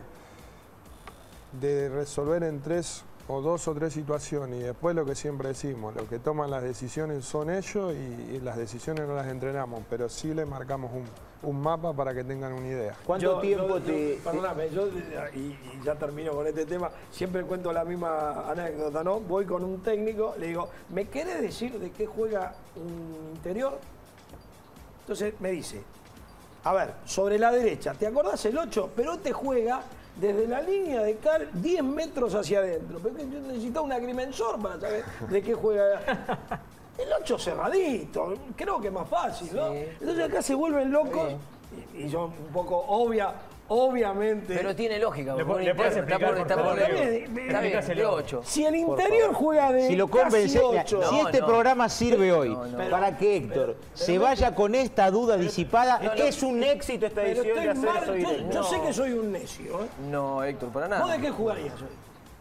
[SPEAKER 7] de resolver en tres o dos o tres situaciones. Y después lo que siempre decimos, lo que toman las decisiones son ellos y, y las decisiones no las entrenamos, pero sí le marcamos un, un mapa para que tengan una idea.
[SPEAKER 3] ¿Cuánto
[SPEAKER 1] Yo-
[SPEAKER 3] tiempo
[SPEAKER 1] yo-
[SPEAKER 3] te...?
[SPEAKER 1] yo- Perdóname, yo, y, y ya termino con este tema, siempre cuento la misma anécdota, ¿no? Voy con un técnico, le digo, ¿me querés decir de qué juega un interior? Entonces me dice, a ver, sobre la derecha, ¿te acordás el ocho? Pero te juega desde la línea de cal diez metros hacia adentro. Pero yo necesitaba un agrimensor para saber de qué juega. El ocho cerradito, creo que es más fácil, ¿no? Sí. Entonces acá se vuelven locos y, y son un poco obvia, obviamente.
[SPEAKER 6] Pero tiene lógica.
[SPEAKER 2] Le, le puedes explicar, está por,
[SPEAKER 6] está por, está bien, de ocho.
[SPEAKER 1] Si el interior juega de
[SPEAKER 3] si lo convence, ocho. Si este no, programa sirve hoy no, no, para que Héctor pero, pero, se vaya con esta duda pero, disipada, no, no, es un éxito esta edición de hacer
[SPEAKER 1] mal,
[SPEAKER 3] eso
[SPEAKER 1] yo,
[SPEAKER 3] directo.
[SPEAKER 1] yo no. sé que soy un necio, ¿eh?
[SPEAKER 6] No, Héctor, para nada.
[SPEAKER 1] ¿Vos de qué jugarías hoy?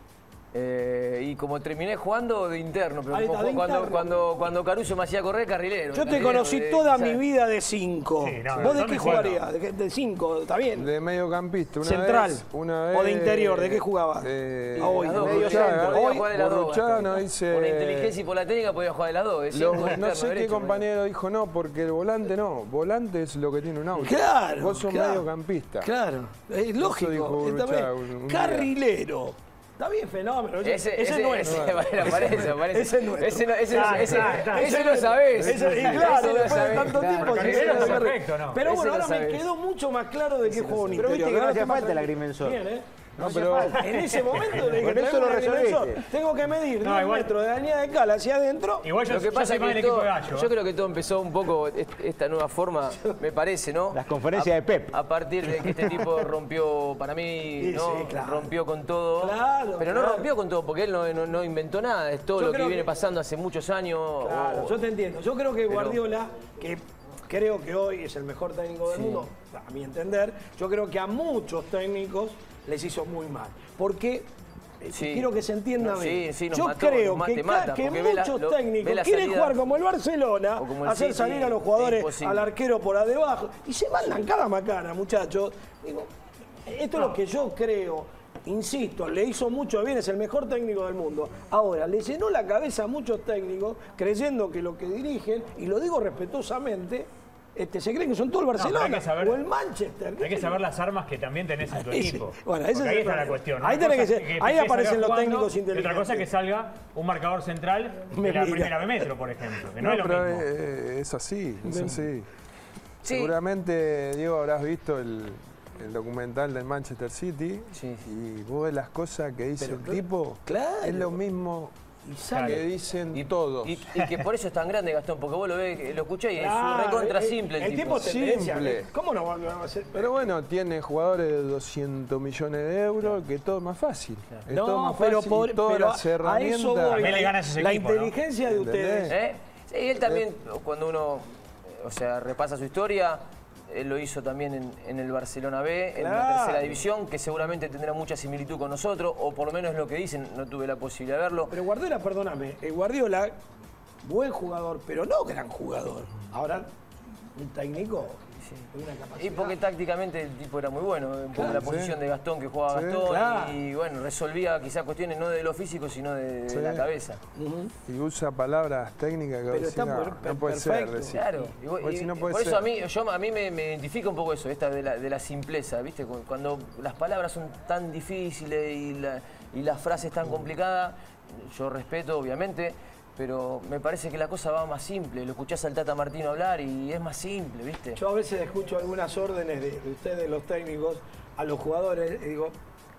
[SPEAKER 6] Eh, y como terminé jugando de interno, pero
[SPEAKER 1] Ahí está,
[SPEAKER 6] como,
[SPEAKER 1] de
[SPEAKER 6] cuando,
[SPEAKER 1] interno.
[SPEAKER 6] Cuando, cuando Caruso me hacía correr, carrilero.
[SPEAKER 1] Yo te
[SPEAKER 6] carrilero,
[SPEAKER 1] conocí
[SPEAKER 6] de,
[SPEAKER 1] toda
[SPEAKER 6] ¿sabes?
[SPEAKER 1] mi vida de cinco. Sí, no, ¿vos de qué jugarías? ¿De, de cinco? ¿Está bien?
[SPEAKER 7] De mediocampista. Una
[SPEAKER 1] ¿Central?
[SPEAKER 7] Vez, una vez,
[SPEAKER 1] ¿O de interior? ¿De qué jugabas?
[SPEAKER 7] Eh,
[SPEAKER 1] ah, hoy.
[SPEAKER 6] Medio centro.
[SPEAKER 7] Hoy
[SPEAKER 6] jugar de las dos.
[SPEAKER 7] Borruchaga dice,
[SPEAKER 6] por la inteligencia y por la técnica podía jugar de las dos.
[SPEAKER 7] Lo, no
[SPEAKER 6] interno,
[SPEAKER 7] sé
[SPEAKER 6] derecho,
[SPEAKER 7] qué compañero dijo no, porque el volante no. Volante es lo que tiene un auto.
[SPEAKER 1] Claro.
[SPEAKER 7] Vos sos
[SPEAKER 1] claro,
[SPEAKER 7] mediocampista.
[SPEAKER 1] Claro. Es lógico.
[SPEAKER 7] Dijo Borruchaga, un, un
[SPEAKER 1] carrilero. Está bien, fenómeno. Ese,
[SPEAKER 6] ese,
[SPEAKER 1] ese,
[SPEAKER 6] ese
[SPEAKER 1] no es.
[SPEAKER 6] Ese, ese, aparece, aparece.
[SPEAKER 1] Ese no es.
[SPEAKER 6] Ese, no, ese,
[SPEAKER 2] ah,
[SPEAKER 6] ese,
[SPEAKER 2] está, está.
[SPEAKER 6] ese, ese lo sabés.
[SPEAKER 1] Ese, y claro,
[SPEAKER 6] ese
[SPEAKER 1] después
[SPEAKER 6] sabés,
[SPEAKER 1] de tanto
[SPEAKER 6] claro.
[SPEAKER 1] tiempo.
[SPEAKER 2] Pero,
[SPEAKER 1] Sí,
[SPEAKER 2] es perfecto, ¿no?
[SPEAKER 1] Pero bueno, ahora
[SPEAKER 6] sabés.
[SPEAKER 1] me quedó mucho más claro de qué juego un
[SPEAKER 3] Pero
[SPEAKER 1] interior.
[SPEAKER 3] viste que no hacía
[SPEAKER 1] Ahora
[SPEAKER 3] falta el agrimensor.
[SPEAKER 1] Bien, ¿eh?
[SPEAKER 7] No, pero
[SPEAKER 1] En ese momento le dije,
[SPEAKER 3] Con eso
[SPEAKER 1] "Traeme
[SPEAKER 3] lo
[SPEAKER 1] un agrimensor".
[SPEAKER 3] resolviste.
[SPEAKER 1] Tengo que medir
[SPEAKER 2] No,
[SPEAKER 1] diez
[SPEAKER 2] igual-
[SPEAKER 1] metros de la línea de cal hacia adentro.
[SPEAKER 2] Igual yo,
[SPEAKER 6] Lo que
[SPEAKER 2] yo
[SPEAKER 6] pasa
[SPEAKER 2] soy
[SPEAKER 6] es
[SPEAKER 2] más
[SPEAKER 6] que
[SPEAKER 2] del equipo
[SPEAKER 6] todo,
[SPEAKER 2] de Gallo.
[SPEAKER 6] yo
[SPEAKER 2] ¿eh?
[SPEAKER 6] creo que todo empezó un poco est- esta nueva forma, me parece, ¿no?
[SPEAKER 3] Las conferencias de Pep.
[SPEAKER 6] A partir de que este tipo rompió, para mí,
[SPEAKER 1] Sí,
[SPEAKER 6] ¿no?
[SPEAKER 1] sí, claro.
[SPEAKER 6] Rompió con todo.
[SPEAKER 1] Claro,
[SPEAKER 6] pero no
[SPEAKER 1] claro.
[SPEAKER 6] rompió con todo, porque él no, no, no inventó nada. Es todo
[SPEAKER 1] Yo
[SPEAKER 6] lo que
[SPEAKER 1] creo
[SPEAKER 6] viene
[SPEAKER 1] que-
[SPEAKER 6] pasando hace muchos años.
[SPEAKER 1] Claro,
[SPEAKER 6] o-
[SPEAKER 1] yo te entiendo. Yo creo que Guardiola, que creo que hoy es el mejor técnico del
[SPEAKER 6] Sí.
[SPEAKER 1] mundo, a mi entender, yo creo que a muchos técnicos les hizo muy mal. Porque eh,
[SPEAKER 6] Sí.
[SPEAKER 1] quiero que se entienda
[SPEAKER 6] No,
[SPEAKER 1] bien.
[SPEAKER 6] sí, sí, nos
[SPEAKER 1] yo
[SPEAKER 6] mató,
[SPEAKER 1] creo
[SPEAKER 6] nos mata,
[SPEAKER 1] que,
[SPEAKER 6] mata,
[SPEAKER 1] que
[SPEAKER 6] porque ve la-
[SPEAKER 1] muchos
[SPEAKER 6] lo-
[SPEAKER 1] técnicos
[SPEAKER 6] ve la
[SPEAKER 1] quieren
[SPEAKER 6] salida-
[SPEAKER 1] jugar como el Barcelona,
[SPEAKER 6] o como el
[SPEAKER 1] hacer
[SPEAKER 6] City,
[SPEAKER 1] salir a los
[SPEAKER 6] es
[SPEAKER 1] jugadores,
[SPEAKER 6] imposible.
[SPEAKER 1] al arquero por adebajo, y se mandan cada macana, muchachos. Digo, esto es lo que yo creo. Insisto, le hizo mucho bien, es el mejor técnico del mundo. Ahora, le llenó la cabeza a muchos técnicos creyendo que lo que dirigen, y lo digo respetuosamente, este, se creen que son todo el
[SPEAKER 2] No, pero hay
[SPEAKER 1] Barcelona
[SPEAKER 2] que saber-
[SPEAKER 1] o el Manchester.
[SPEAKER 2] Hay que saber las armas que también tenés en tu
[SPEAKER 1] Ese-
[SPEAKER 2] equipo.
[SPEAKER 1] bueno, ese
[SPEAKER 2] Porque
[SPEAKER 1] es
[SPEAKER 2] ahí
[SPEAKER 1] el
[SPEAKER 2] está la
[SPEAKER 1] problema.
[SPEAKER 2] cuestión. ¿no?
[SPEAKER 1] Ahí
[SPEAKER 2] Una
[SPEAKER 1] tenés
[SPEAKER 2] cosa
[SPEAKER 1] que ser-
[SPEAKER 2] es
[SPEAKER 1] ahí
[SPEAKER 2] Piqué
[SPEAKER 1] aparecen
[SPEAKER 2] salga
[SPEAKER 1] los
[SPEAKER 2] jugando,
[SPEAKER 1] técnicos
[SPEAKER 2] y otra cosa
[SPEAKER 1] inteligentes.
[SPEAKER 2] es que salga un marcador central
[SPEAKER 1] Me
[SPEAKER 2] de la
[SPEAKER 1] mira.
[SPEAKER 2] primera metro, por ejemplo. Que no,
[SPEAKER 7] No,
[SPEAKER 2] es lo
[SPEAKER 7] pero
[SPEAKER 2] mismo.
[SPEAKER 7] eh, es así, es
[SPEAKER 1] Ven.
[SPEAKER 7] así.
[SPEAKER 6] Sí.
[SPEAKER 7] Seguramente, Diego, habrás visto el, el documental del Manchester City
[SPEAKER 6] Sí.
[SPEAKER 7] y vos ves las cosas que dice
[SPEAKER 1] Pero
[SPEAKER 7] el
[SPEAKER 1] cl-
[SPEAKER 7] tipo,
[SPEAKER 1] claro.
[SPEAKER 7] es lo mismo
[SPEAKER 1] Y sale.
[SPEAKER 7] que dicen
[SPEAKER 6] Y,
[SPEAKER 7] todos.
[SPEAKER 6] y, y que por eso es tan grande, Gastón, porque vos lo ves, lo escuchás y
[SPEAKER 1] Claro,
[SPEAKER 6] es un recontra
[SPEAKER 1] el-
[SPEAKER 6] simple el,
[SPEAKER 1] el tipo es tendencia.
[SPEAKER 7] Simple.
[SPEAKER 1] ¿Cómo no va va a ser?
[SPEAKER 7] Pero bueno, tiene jugadores de doscientos millones de euros, que todo es más fácil. Es
[SPEAKER 1] No,
[SPEAKER 7] todo más
[SPEAKER 1] pero,
[SPEAKER 7] fácil
[SPEAKER 1] por,
[SPEAKER 7] y todas
[SPEAKER 1] pero
[SPEAKER 7] las
[SPEAKER 1] a
[SPEAKER 7] herramientas.
[SPEAKER 1] eso voy.
[SPEAKER 2] También le
[SPEAKER 1] La,
[SPEAKER 2] gana a ese
[SPEAKER 1] la
[SPEAKER 2] equipo, ¿no?
[SPEAKER 1] inteligencia de
[SPEAKER 7] ¿Entendés?
[SPEAKER 1] ustedes.
[SPEAKER 6] ¿Eh? Sí, él también, cuando uno o sea, repasa su historia, él lo hizo también en, en el Barcelona B, en la
[SPEAKER 1] Claro.
[SPEAKER 6] tercera división, que seguramente tendrá mucha similitud con nosotros, o por lo menos es lo que dicen, no tuve la posibilidad de verlo.
[SPEAKER 1] Pero Guardiola, perdóname, eh, Guardiola, buen jugador, pero no gran jugador. Ahora, un técnico de una capacidad.
[SPEAKER 6] Y porque tácticamente el tipo era muy bueno, un poco
[SPEAKER 1] Claro,
[SPEAKER 6] la posición
[SPEAKER 7] sí.
[SPEAKER 6] de Gastón que jugaba
[SPEAKER 7] Sí,
[SPEAKER 6] Gastón,
[SPEAKER 1] claro.
[SPEAKER 6] y bueno, resolvía quizás cuestiones no de lo físico, sino de, de
[SPEAKER 7] Sí.
[SPEAKER 6] la cabeza.
[SPEAKER 1] Ujú.
[SPEAKER 7] Y usa palabras técnicas que vos
[SPEAKER 1] Pero
[SPEAKER 7] decís,
[SPEAKER 1] está
[SPEAKER 7] no,
[SPEAKER 1] per-
[SPEAKER 7] no puede ser.
[SPEAKER 1] perfecto.
[SPEAKER 7] decís.
[SPEAKER 6] Claro, y,
[SPEAKER 7] Vos
[SPEAKER 6] y-
[SPEAKER 7] decís, no
[SPEAKER 6] y
[SPEAKER 7] puede
[SPEAKER 6] por eso
[SPEAKER 7] ser.
[SPEAKER 6] a mí, yo, a mí me, me identifica un poco eso, esta de la, de la simpleza, ¿viste? Cu- Cuando las palabras son tan difíciles y, la- y las frases tan complicadas, yo respeto, obviamente, pero me parece que la cosa va más simple. Lo escuchás al Tata Martino hablar y es más simple, ¿viste?
[SPEAKER 1] Yo a veces escucho algunas órdenes de, de ustedes, los técnicos, a los jugadores, y digo,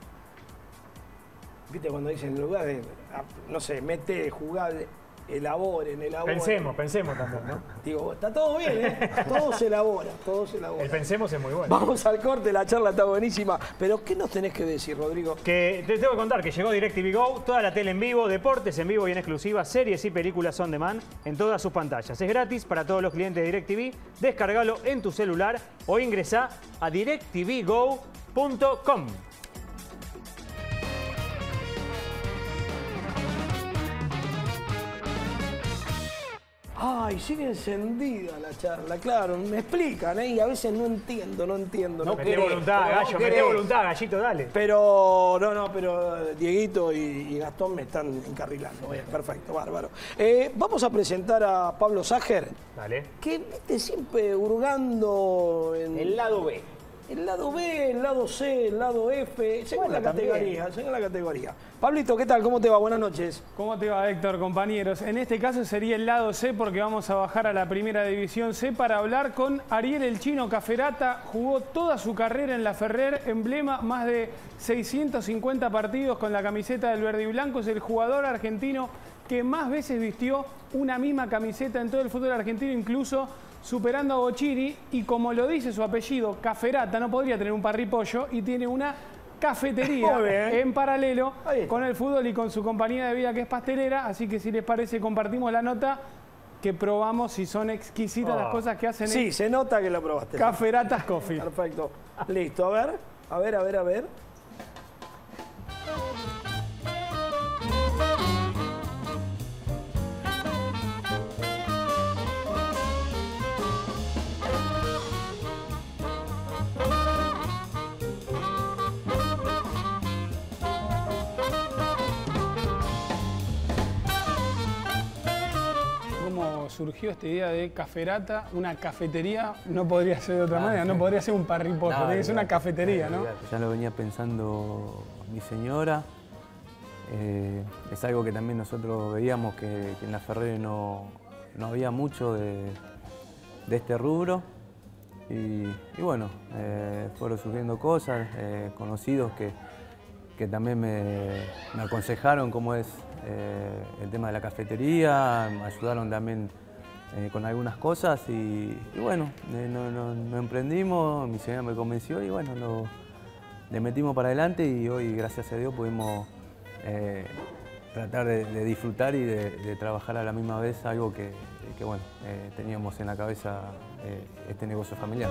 [SPEAKER 1] viste cuando dicen en lugar de, ah, no sé, mete, jugá, elaboren, elaboren.
[SPEAKER 2] Pensemos, pensemos también, ¿no?
[SPEAKER 1] Digo, está todo bien, ¿eh? Todo se elabora, todo se elabora.
[SPEAKER 2] El pensemos es muy bueno.
[SPEAKER 1] Vamos al corte, la charla está buenísima. Pero, ¿qué nos tenés que decir, Rodrigo?
[SPEAKER 2] Que te tengo que contar que llegó DirecTV Go, toda la tele en vivo, deportes en vivo y en exclusiva, series y películas on demand en todas sus pantallas. Es gratis para todos los clientes de DirecTV. Descargalo en tu celular o ingresá a direct t v go punto com.
[SPEAKER 1] Ay, sigue encendida la charla, claro. Me explican, ¿eh? Y a veces no entiendo, no entiendo. No
[SPEAKER 2] Mete
[SPEAKER 1] querés,
[SPEAKER 2] voluntad,
[SPEAKER 1] pero
[SPEAKER 2] gallo,
[SPEAKER 1] vos
[SPEAKER 2] mete
[SPEAKER 1] querés.
[SPEAKER 2] voluntad, gallito, dale.
[SPEAKER 1] Pero, no, no, pero Dieguito y, y Gastón me están encarrilando. Bien, perfecto, bárbaro. Eh, vamos a presentar a Pablo Sager,
[SPEAKER 2] Dale.
[SPEAKER 1] que viste siempre hurgando en
[SPEAKER 3] El lado B.
[SPEAKER 1] el lado B, el lado C, el lado F, según
[SPEAKER 3] Bueno,
[SPEAKER 1] la categoría,
[SPEAKER 3] también.
[SPEAKER 1] según la categoría. Pablito, ¿qué tal? ¿Cómo te va? Buenas noches.
[SPEAKER 8] ¿Cómo te va, Héctor, compañeros? En este caso sería el lado C porque vamos a bajar a la primera división C para hablar con Ariel El Chino Cafferata. Jugó toda su carrera en la Ferrer, emblema, más de seiscientos cincuenta partidos con la camiseta del verde y blanco. Es el jugador argentino que más veces vistió una misma camiseta en todo el fútbol argentino, incluso superando a Bochini, y como lo dice su apellido, Cafferata, no podría tener un parripollo y tiene una cafetería en paralelo con el fútbol y con su compañía de vida que es pastelera, así que si les parece compartimos la nota que probamos si son exquisitas oh. las cosas que hacen.
[SPEAKER 1] Sí,
[SPEAKER 8] en
[SPEAKER 1] se nota que lo probaste.
[SPEAKER 8] Cafferatas Coffee.
[SPEAKER 1] Perfecto. Listo, a ver, a ver, a ver, a ver.
[SPEAKER 8] Surgió esta idea de Cafferata, una cafetería, no podría ser de otra ah, manera, sí. no podría ser un parripollo, no, tiene que ser una cafetería, ¿no?
[SPEAKER 9] Ya lo venía pensando mi señora, eh, es algo que también nosotros veíamos que, que en la Ferrer no, no había mucho de, de este rubro y, y bueno, eh, fueron surgiendo cosas, eh, conocidos que, que también me, me aconsejaron cómo es eh, el tema de la cafetería, me ayudaron también Eh, con algunas cosas y, y bueno, eh, no, no, no emprendimos, mi señora me convenció y bueno, lo, le metimos para adelante y hoy, gracias a Dios, pudimos eh, tratar de, de disfrutar y de, de trabajar a la misma vez algo que, que bueno, eh, teníamos en la cabeza eh, este negocio familiar.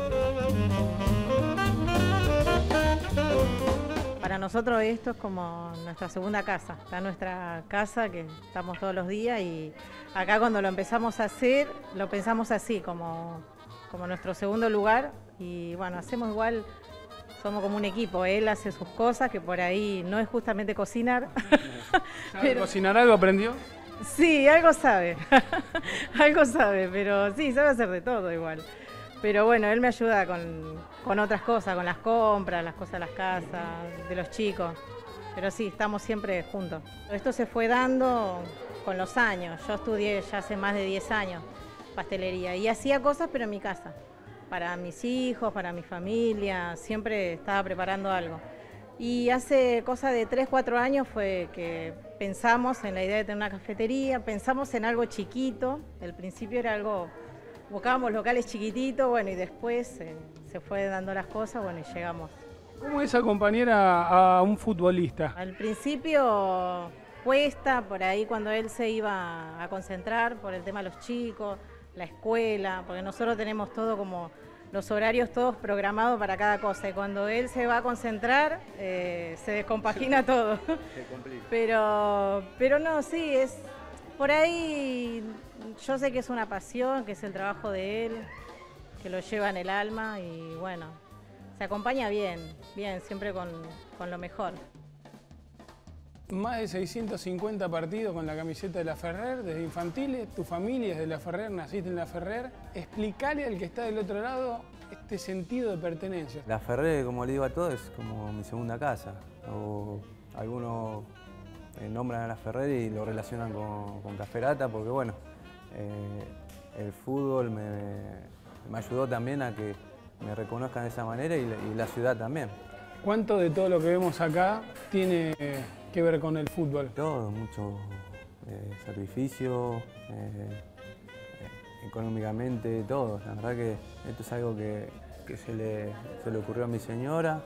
[SPEAKER 10] Para nosotros esto es como nuestra segunda casa, está nuestra casa que estamos todos los días y acá cuando lo empezamos a hacer lo pensamos así, como, como nuestro segundo lugar y bueno, hacemos igual, somos como un equipo, él hace sus cosas que por ahí no es justamente cocinar.
[SPEAKER 8] ¿Sabe pero, cocinar algo aprendió?
[SPEAKER 10] Sí, algo sabe, algo sabe, pero sí, sabe hacer de todo igual. Pero bueno, él me ayuda con, con otras cosas, con las compras, las cosas de las casas, de los chicos. Pero sí, estamos siempre juntos. Esto se fue dando con los años. Yo estudié ya hace más de diez años pastelería y hacía cosas pero en mi casa. Para mis hijos, para mi familia, siempre estaba preparando algo. Y hace cosa de tres, cuatro años fue que pensamos en la idea de tener una cafetería, pensamos en algo chiquito. Al principio era algo... Buscábamos locales chiquititos, bueno, y después eh, se fue dando las cosas, bueno, y llegamos.
[SPEAKER 8] ¿Cómo es acompañar a, a un futbolista?
[SPEAKER 10] Al principio cuesta, por ahí cuando él se iba a concentrar por el tema de los chicos, la escuela, porque nosotros tenemos todo como los horarios todos programados para cada cosa, y cuando él se va a concentrar eh, se descompagina todo. Se complica. Pero, pero no, sí, es... Por ahí yo sé que es una pasión, que es el trabajo de él, que lo lleva en el alma y bueno, se acompaña bien, bien, siempre con, con lo mejor.
[SPEAKER 8] Más de seiscientos cincuenta partidos con la camiseta de la Ferrer, desde infantiles, tu familia es de la Ferrer, naciste en la Ferrer. Explicale al que está del otro lado este sentido de pertenencia.
[SPEAKER 9] La Ferrer, como le digo a todos, es como mi segunda casa. O algunos eh, nombran a la Ferrer y lo relacionan con, con Cafferata, porque bueno, eh, el fútbol me, me ayudó también a que me reconozcan de esa manera y la, y la ciudad también.
[SPEAKER 8] ¿Cuánto de todo lo que vemos acá tiene que ver con el fútbol?
[SPEAKER 9] Todo, mucho eh, sacrificio, eh, económicamente, todo. La verdad que esto es algo que, que se, le, se le ocurrió a mi señora,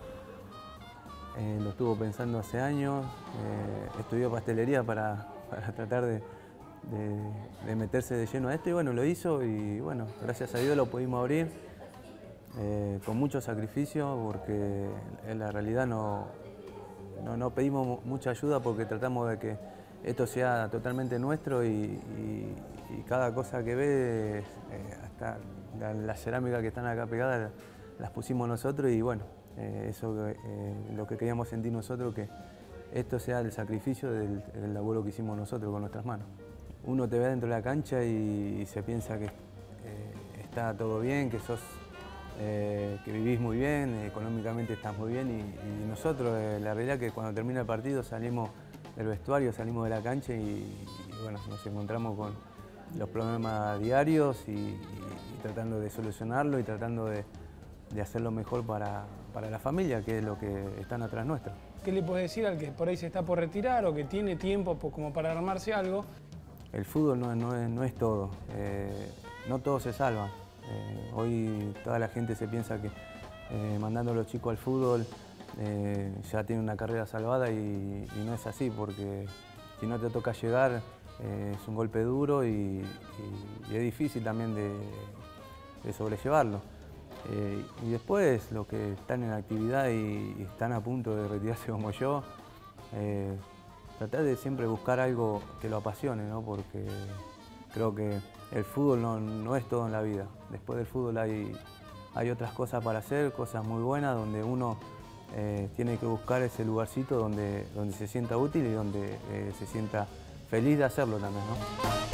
[SPEAKER 9] eh, lo estuvo pensando hace años, eh, estudió pastelería para, para tratar de, de, de meterse de lleno a esto y bueno, lo hizo y bueno, gracias a Dios lo pudimos abrir. Eh, con mucho sacrificio porque en la realidad no, no, no pedimos mucha ayuda porque tratamos de que esto sea totalmente nuestro y, y, y cada cosa que ve, eh, hasta la, la cerámica que están acá pegadas las pusimos nosotros y bueno, eh, eso eh, lo que queríamos sentir nosotros, que esto sea el sacrificio del, del laburo que hicimos nosotros con nuestras manos. Uno te ve dentro de la cancha y, y se piensa que eh, está todo bien, que sos eh, que vivís muy bien, económicamente estás muy bien y, y nosotros, eh, la realidad que cuando termina el partido salimos del vestuario, salimos de la cancha y, y bueno, nos encontramos con los problemas diarios y, y, y tratando de solucionarlo y tratando de, de hacerlo mejor para, para la familia, que es lo que están atrás nuestra.
[SPEAKER 8] ¿Qué le puedes decir al que por ahí se está por retirar o que tiene tiempo como para armarse algo?
[SPEAKER 9] El fútbol no, no, es, no es todo, eh, no todo se salva. Eh, hoy toda la gente se piensa que eh, mandando a los chicos al fútbol eh, ya tiene una carrera salvada y, y no es así, porque si no te toca llegar eh, es un golpe duro y, y, y es difícil también de, de sobrellevarlo. Eh, y después los que están en actividad y, y están a punto de retirarse como yo, eh, tratar de siempre buscar algo que lo apasione, ¿no? Porque creo que el fútbol no, no es todo en la vida. Después del fútbol hay, hay otras cosas para hacer, cosas muy buenas, donde uno eh, tiene que buscar ese lugarcito donde, donde se sienta útil y donde eh, se sienta feliz de hacerlo también, ¿no?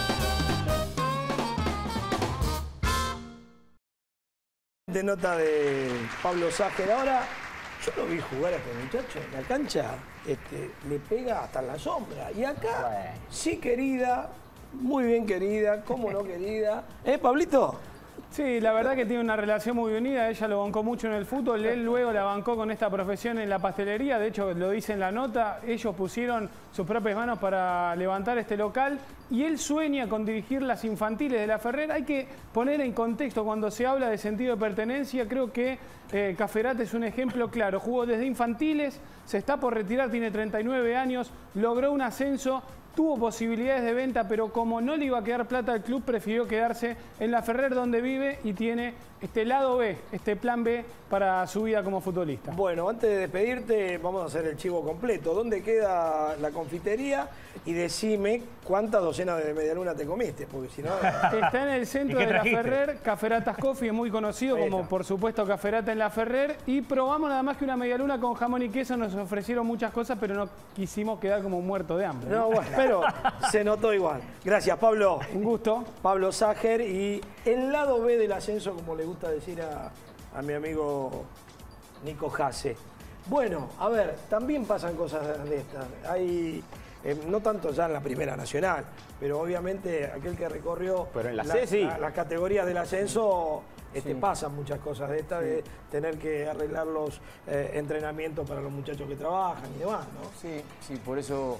[SPEAKER 1] De nota de Pablo Sager. Ahora, yo lo vi jugar a este muchacho en la cancha, este, le pega hasta en la sombra. Y acá, bueno. Sí, querida, muy bien querida, cómo no querida. ¿Eh, Pablito?
[SPEAKER 8] Sí, la verdad que tiene una relación muy unida, ella lo bancó mucho en el fútbol, él luego la bancó con esta profesión en la pastelería, de hecho lo dice en la nota, ellos pusieron sus propias manos para levantar este local y él sueña con dirigir las infantiles de la Ferrer. Hay que poner en contexto cuando se habla de sentido de pertenencia, creo que eh, Cafferata es un ejemplo claro, jugó desde infantiles, se está por retirar, tiene treinta y nueve años, logró un ascenso. Tuvo posibilidades de venta, pero como no le iba a quedar plata al club, prefirió quedarse en la Ferrer donde vive y tiene este lado B, este plan B para su vida como futbolista.
[SPEAKER 1] Bueno, antes de despedirte, vamos a hacer el chivo completo. ¿Dónde queda la confitería? Y decime cuántas docenas de medialuna te comiste, porque si no...
[SPEAKER 8] Está en el centro de la Ferrer, Caferatas Coffee, es muy conocido como, por supuesto, Cafferata en la Ferrer. Y probamos nada más que una medialuna con jamón y queso, nos ofrecieron muchas cosas, pero no quisimos quedar como muertos de hambre.
[SPEAKER 1] No, no bueno, pero se notó igual. Gracias, Pablo.
[SPEAKER 8] Un gusto.
[SPEAKER 1] Pablo Sager. Y el lado B del ascenso, como le gusta decir a, a mi amigo Nico Hasse. Bueno, a ver, también pasan cosas de estas. Hay... Eh, no tanto ya en la Primera Nacional, pero obviamente aquel que recorrió
[SPEAKER 3] pero en la
[SPEAKER 1] la,
[SPEAKER 3] C, sí.
[SPEAKER 1] la, las categorías del ascenso, este,
[SPEAKER 6] Sí.
[SPEAKER 1] pasan muchas cosas de estas, sí. De tener que arreglar los eh, entrenamientos para los muchachos que trabajan y demás, ¿no?
[SPEAKER 6] Sí, sí, por eso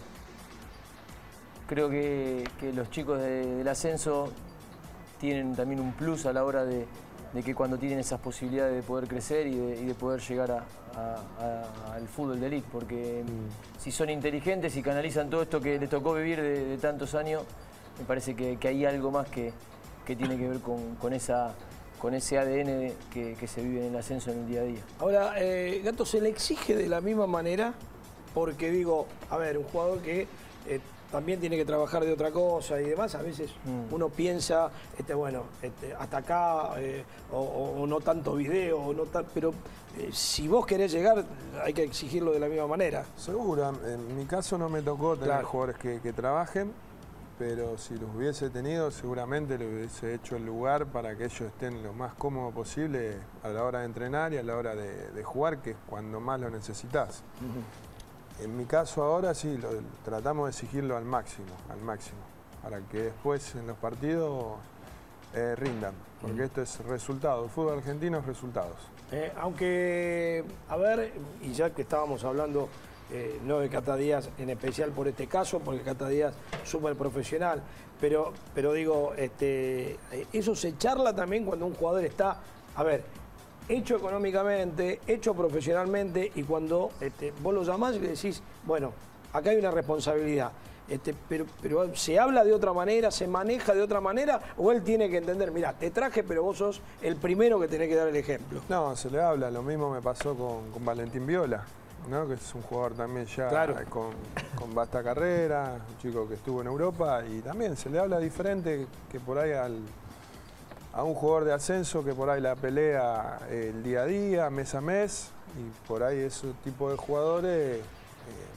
[SPEAKER 6] creo que, que los chicos de, del ascenso tienen también un plus a la hora de, de que cuando tienen esas posibilidades de poder crecer y de, y de poder llegar a, a, a, al fútbol de elite, porque mm. si son inteligentes y canalizan todo esto que les tocó vivir de, de tantos años, me parece que, que hay algo más que, que tiene que ver con, con, esa, con ese A D N que, que se vive en el ascenso en el día a día.
[SPEAKER 1] Ahora, eh, Gato, ¿se le exige de la misma manera? Porque digo, a ver, un jugador que... Eh, también tiene que trabajar de otra cosa y demás. A veces mm. uno piensa, este, bueno, este, hasta acá, eh, o, o, o no tanto video, o no ta pero eh, si vos querés llegar, hay que exigirlo de la misma manera.
[SPEAKER 7] Seguro, en mi caso no me tocó tener claro. jugadores que, que trabajen, pero si los hubiese tenido, seguramente le hubiese hecho el lugar para que ellos estén lo más cómodo posible a la hora de entrenar y a la hora de, de jugar, que es cuando más lo necesitas. Uh-huh. En mi caso ahora sí, lo, tratamos de exigirlo al máximo, al máximo, para que después en los partidos eh, rindan, porque mm. esto es resultado, el fútbol argentino es resultados.
[SPEAKER 1] Eh, aunque, a ver, y ya que estábamos hablando eh, no de Cata Díaz en especial por este caso, porque Cata Díaz es súper profesional, pero, pero digo, este, eso se charla también cuando un jugador está, a ver, hecho económicamente, hecho profesionalmente, y cuando este, vos lo llamás y le decís, bueno, acá hay una responsabilidad, este, pero, pero se habla de otra manera, se maneja de otra manera, o él tiene que entender, mira, te traje, pero vos sos el primero que tenés que dar el ejemplo.
[SPEAKER 7] No, se le habla, lo mismo me pasó con, con Valentín Viola, ¿no? Que es un jugador también ya claro. con, con vasta carrera, un chico que estuvo en Europa, y también se le habla diferente que por ahí al... a un jugador de ascenso que por ahí la pelea el día a día, mes a mes, y por ahí ese tipo de jugadores eh,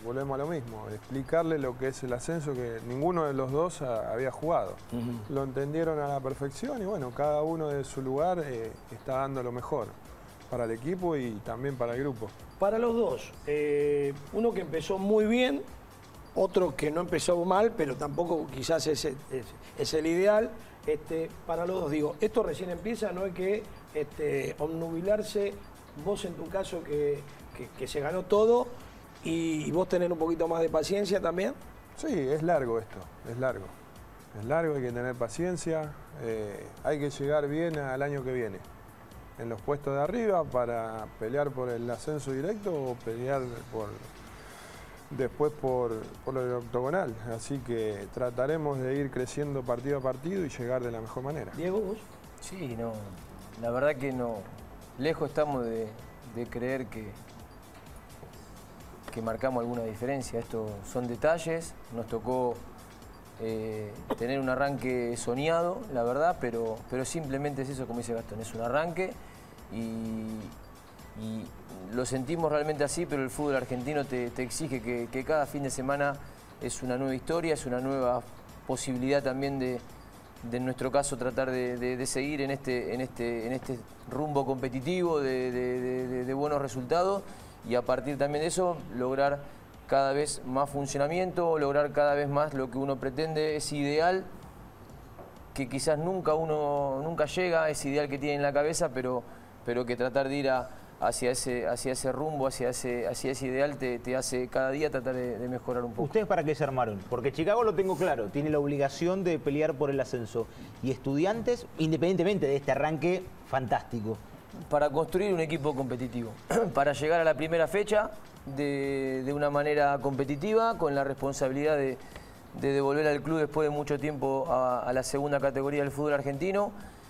[SPEAKER 7] volvemos a lo mismo, explicarle lo que es el ascenso, que ninguno de los dos a, había jugado. Uh-huh. Lo entendieron a la perfección y bueno, cada uno de su lugar eh, está dando lo mejor para el equipo y también para el grupo.
[SPEAKER 1] Para los dos, eh, uno que empezó muy bien, otro que no empezó mal, pero tampoco quizás es, es, es el ideal. Este, para los dos, digo, esto recién empieza, no hay que este, obnubilarse, vos en tu caso que, que, que se ganó todo y, y vos tener un poquito más de paciencia también.
[SPEAKER 7] Sí, es largo esto, es largo. Es largo, hay que tener paciencia, eh, hay que llegar bien al año que viene. En los puestos de arriba para pelear por el ascenso directo o pelear por después por, por el octogonal. Así que trataremos de ir creciendo partido a partido y llegar de la mejor manera.
[SPEAKER 1] Diego, ¿vos?
[SPEAKER 6] Sí, no, la verdad que no. Lejos estamos de, de creer que, que marcamos alguna diferencia. Estos son detalles, nos tocó eh, tener un arranque soñado, la verdad, pero, pero simplemente es eso, como dice Gastón, es un arranque y, y lo sentimos realmente así, pero el fútbol argentino te, te exige que, que cada fin de semana es una nueva historia, es una nueva posibilidad también de, de en nuestro caso, tratar de, de, de seguir en este, en, este, en este rumbo competitivo de, de, de, de buenos resultados y a partir también de eso lograr cada vez más funcionamiento, lograr cada vez más lo que uno pretende, es ideal, que quizás nunca uno nunca llega, es ideal que tiene en la cabeza, pero, pero que tratar de ir a, hacia, ese, hacia ese rumbo, hacia ese, hacia ese ideal te, te hace cada día tratar de, de mejorar un poco.
[SPEAKER 3] ¿Ustedes para qué se armaron? Porque Chicago, lo tengo claro, tiene la obligación de pelear por el ascenso. Y Estudiantes, independientemente de este arranque fantástico.
[SPEAKER 6] Para construir un equipo competitivo, para llegar a la primera fecha de, de una manera competitiva, con la responsabilidad de, de devolver al club después de mucho tiempo a, a la segunda categoría del fútbol argentino.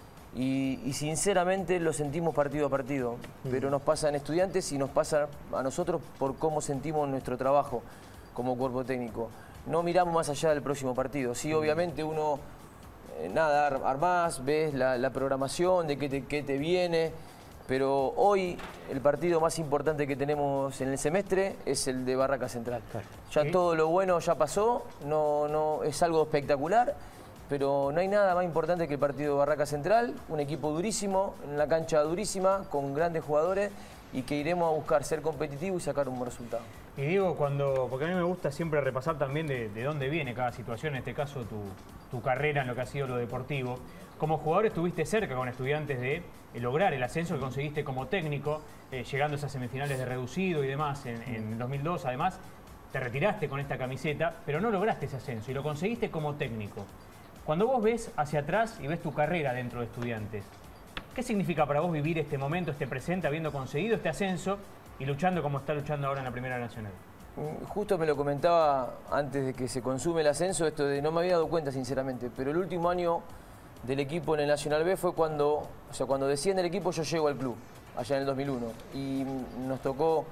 [SPEAKER 6] Y, y sinceramente lo sentimos partido a partido, pero nos pasa en Estudiantes y nos pasa a nosotros por cómo sentimos nuestro trabajo como cuerpo técnico. No miramos más allá del próximo partido. Sí, obviamente uno, eh, nada, ar armás, ves la, la programación de qué te, qué te viene, pero hoy el partido más importante que tenemos en el semestre es el de Barraca Central. Ya ¿Sí? Todo lo bueno ya pasó, no, no, es algo espectacular. Pero no hay nada más importante que el partido de Barraca Central, un equipo durísimo, en una cancha durísima, con grandes jugadores y que iremos a buscar ser competitivos y sacar un buen resultado.
[SPEAKER 2] Y digo, cuando, porque a mí me gusta siempre repasar también de, de dónde viene cada situación, en este caso tu, tu carrera en lo que ha sido lo deportivo. Como jugador estuviste cerca con Estudiantes de lograr el ascenso que conseguiste como técnico, eh, llegando a esas semifinales de reducido y demás en, en dos mil dos, además te retiraste con esta camiseta, pero no lograste ese ascenso y lo conseguiste como técnico. Cuando vos ves hacia atrás y ves tu carrera dentro de Estudiantes, ¿qué significa para vos vivir este momento, este presente, habiendo conseguido este ascenso y luchando como está luchando ahora en la Primera Nacional?
[SPEAKER 6] Justo me lo comentaba antes de que se consume el ascenso, esto de no me había dado cuenta sinceramente, pero el último año del equipo en el Nacional B fue cuando, o sea, cuando desciende el equipo yo llego al club, allá en el dos mil uno, y nos tocó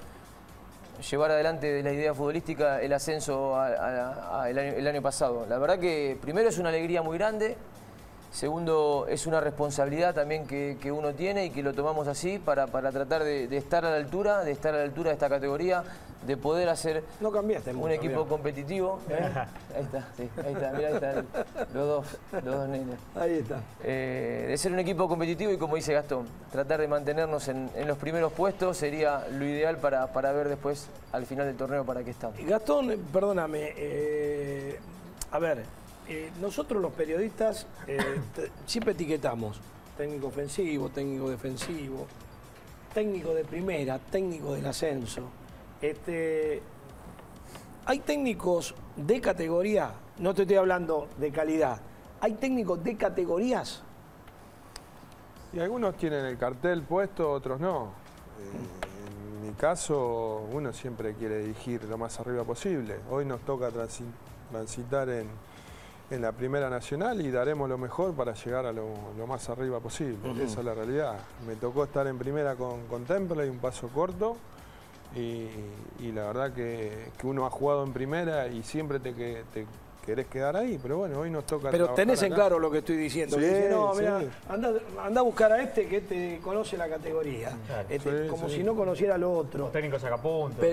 [SPEAKER 6] llevar adelante de la idea futbolística el ascenso a, a, a el, año, el año pasado. La verdad que primero es una alegría muy grande, segundo es una responsabilidad también que, que uno tiene y que lo tomamos así para, para tratar de, de estar a la altura, de estar a la altura de esta categoría, de poder hacer
[SPEAKER 1] no cambiaste
[SPEAKER 6] un
[SPEAKER 1] mucho,
[SPEAKER 6] equipo
[SPEAKER 1] bien.
[SPEAKER 6] competitivo. ¿Eh? Ahí está, sí, ahí está, mirá, ahí están los dos, los dos nenes.
[SPEAKER 1] Ahí está.
[SPEAKER 6] Eh, de ser un equipo competitivo y como dice Gastón, tratar de mantenernos en, en los primeros puestos sería lo ideal para, para ver después al final del torneo para qué estamos.
[SPEAKER 1] Gastón, perdóname, eh, a ver, eh, nosotros los periodistas eh, te, siempre etiquetamos técnico ofensivo, técnico defensivo, técnico de primera, técnico del ascenso. Este, hay técnicos de categoría, no te estoy hablando de calidad, hay técnicos de categorías.
[SPEAKER 7] Y algunos tienen el cartel puesto, otros no. Eh, en mi caso, uno siempre quiere dirigir lo más arriba posible. Hoy nos toca transitar en, en la Primera Nacional y daremos lo mejor para llegar a lo, lo más arriba posible. Uh-huh. Esa es la realidad. Me tocó estar en primera con, con Temperley, un paso corto. Y, y la verdad que, que uno ha jugado en primera y siempre te, que, te querés quedar ahí, pero bueno, hoy nos toca.
[SPEAKER 1] Pero tenés en claro lo que estoy diciendo.
[SPEAKER 7] Sí,
[SPEAKER 1] que dice, no,
[SPEAKER 7] sí.
[SPEAKER 1] mirá, anda, anda a buscar a este que este conoce la categoría,
[SPEAKER 2] claro,
[SPEAKER 1] este,
[SPEAKER 7] sí,
[SPEAKER 1] como
[SPEAKER 7] sí.
[SPEAKER 1] si no conociera lo otro.
[SPEAKER 2] Los técnicos sacapuntos.
[SPEAKER 1] Pero,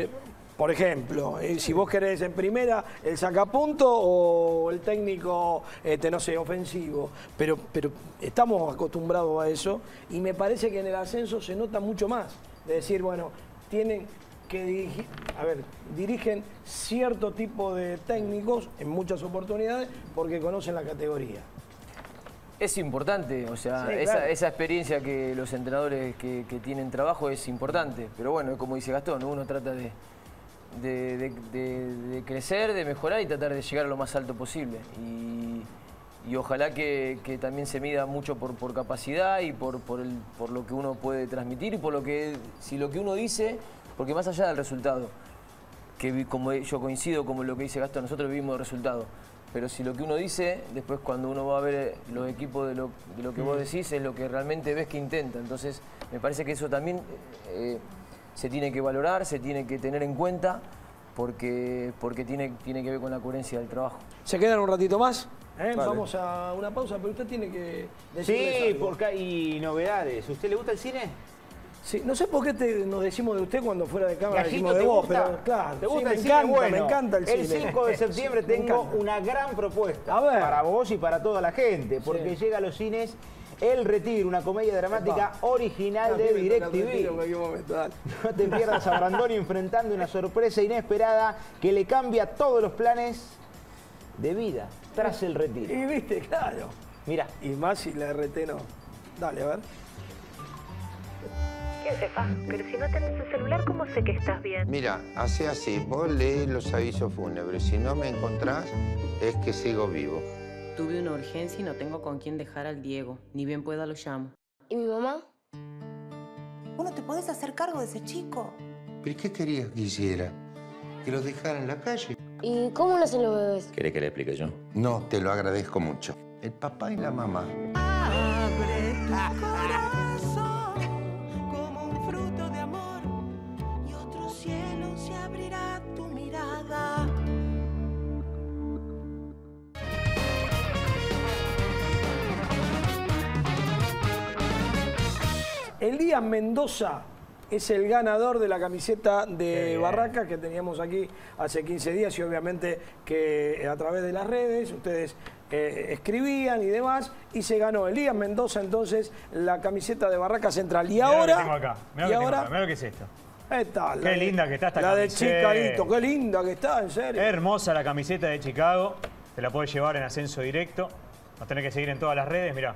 [SPEAKER 1] Por ejemplo, eh, si vos querés en primera el sacapunto o el técnico, este, no sé, ofensivo. Pero, pero estamos acostumbrados a eso y me parece que en el ascenso se nota mucho más. De decir, bueno, tienen que dirigir, a ver, dirigen cierto tipo de técnicos en muchas oportunidades porque conocen la categoría.
[SPEAKER 6] Es importante, o sea,
[SPEAKER 1] Sí,
[SPEAKER 6] esa,
[SPEAKER 1] claro.
[SPEAKER 6] esa experiencia que los entrenadores que, que tienen trabajo es importante. Pero bueno, como dice Gastón, uno trata de, de, de- de- de crecer, de mejorar y tratar de llegar a lo más alto posible. Y, y ojalá que, que también se mida mucho por, por capacidad y por, por, el- por lo que uno puede transmitir y por lo que, si lo que uno dice, porque más allá del resultado, que vi- como yo coincido con lo que dice Gastón, nosotros vivimos el resultado. Pero si lo que uno dice, después cuando uno va a ver los equipos de lo, de lo que vos decís, es lo que realmente ves que intenta. Entonces, me parece que eso también eh, se tiene que valorar, se tiene que tener en cuenta, porque, porque tiene, tiene que ver con la coherencia del trabajo.
[SPEAKER 1] ¿Se quedan un ratito más? ¿Eh?
[SPEAKER 6] Vale.
[SPEAKER 1] Vamos a una pausa, pero usted tiene que decirles
[SPEAKER 3] Sí,
[SPEAKER 1] algo.
[SPEAKER 3] porque hay novedades. ¿A usted le gusta el cine?
[SPEAKER 1] Sí, no sé por qué te, nos decimos de usted cuando fuera de cámara
[SPEAKER 3] Gallito,
[SPEAKER 1] decimos de
[SPEAKER 3] ¿te
[SPEAKER 1] vos,
[SPEAKER 3] gusta?
[SPEAKER 1] pero claro,
[SPEAKER 3] ¿Te gusta
[SPEAKER 1] sí, me
[SPEAKER 3] el cine?
[SPEAKER 1] encanta,
[SPEAKER 3] Bueno,
[SPEAKER 1] me encanta el cine.
[SPEAKER 3] El cinco de septiembre
[SPEAKER 1] Sí, me
[SPEAKER 3] tengo
[SPEAKER 1] encanta.
[SPEAKER 3] una gran propuesta
[SPEAKER 1] A ver.
[SPEAKER 3] para vos y para toda la gente, porque
[SPEAKER 1] Sí.
[SPEAKER 3] llega a los cines El Retiro, una comedia dramática
[SPEAKER 1] Epa.
[SPEAKER 3] original de
[SPEAKER 1] También me toca el retiro en
[SPEAKER 3] DirecTV.
[SPEAKER 1] cualquier momento, dale.
[SPEAKER 3] No te pierdas a Brandoni enfrentando una sorpresa inesperada que le cambia todos los planes de vida tras el retiro.
[SPEAKER 1] Y viste, claro.
[SPEAKER 3] Mira.
[SPEAKER 1] Y más si la R T no. Dale, a ver.
[SPEAKER 11] ¿Qué hace, Fa? Pero si no tenés el celular, ¿cómo sé que estás bien?
[SPEAKER 12] Mira, hace así, vos lees los avisos fúnebres, si no me encontrás es que sigo vivo.
[SPEAKER 13] Tuve una urgencia y no tengo con quién dejar al Diego. Ni bien pueda lo llamo.
[SPEAKER 14] ¿Y mi mamá? Vos no te podés hacer cargo de ese chico.
[SPEAKER 12] ¿Pero qué querías que hiciera? ¿Que lo dejara en la calle?
[SPEAKER 14] ¿Y cómo nacen los bebés?
[SPEAKER 12] ¿Querés que le explique yo? No, te lo agradezco mucho. El papá y la mamá.
[SPEAKER 15] Abre tu corazón como un fruto de amor y otro cielo se abrirá a tu mirada.
[SPEAKER 1] Elías Mendoza es el ganador de la camiseta
[SPEAKER 2] Qué
[SPEAKER 1] de
[SPEAKER 2] bien.
[SPEAKER 1] Barraca que teníamos aquí hace quince días y obviamente que a través de las redes ustedes eh, escribían y demás y se ganó Elías Mendoza entonces la camiseta de Barraca Central. Y
[SPEAKER 2] Mirá
[SPEAKER 1] ahora...
[SPEAKER 2] lo que tengo acá. Mirá
[SPEAKER 1] y
[SPEAKER 2] lo que tengo
[SPEAKER 1] ahora
[SPEAKER 2] acá. Mirá lo que es esto.
[SPEAKER 1] esta,
[SPEAKER 2] Qué
[SPEAKER 1] la de-
[SPEAKER 2] linda que está esta
[SPEAKER 1] La de
[SPEAKER 2] camiseta.
[SPEAKER 1] Chicadito, qué linda que está, en serio.
[SPEAKER 2] Hermosa la camiseta de Chicago. Te la puedes llevar en ascenso directo. Nos tenés que seguir en todas las redes. Mirá.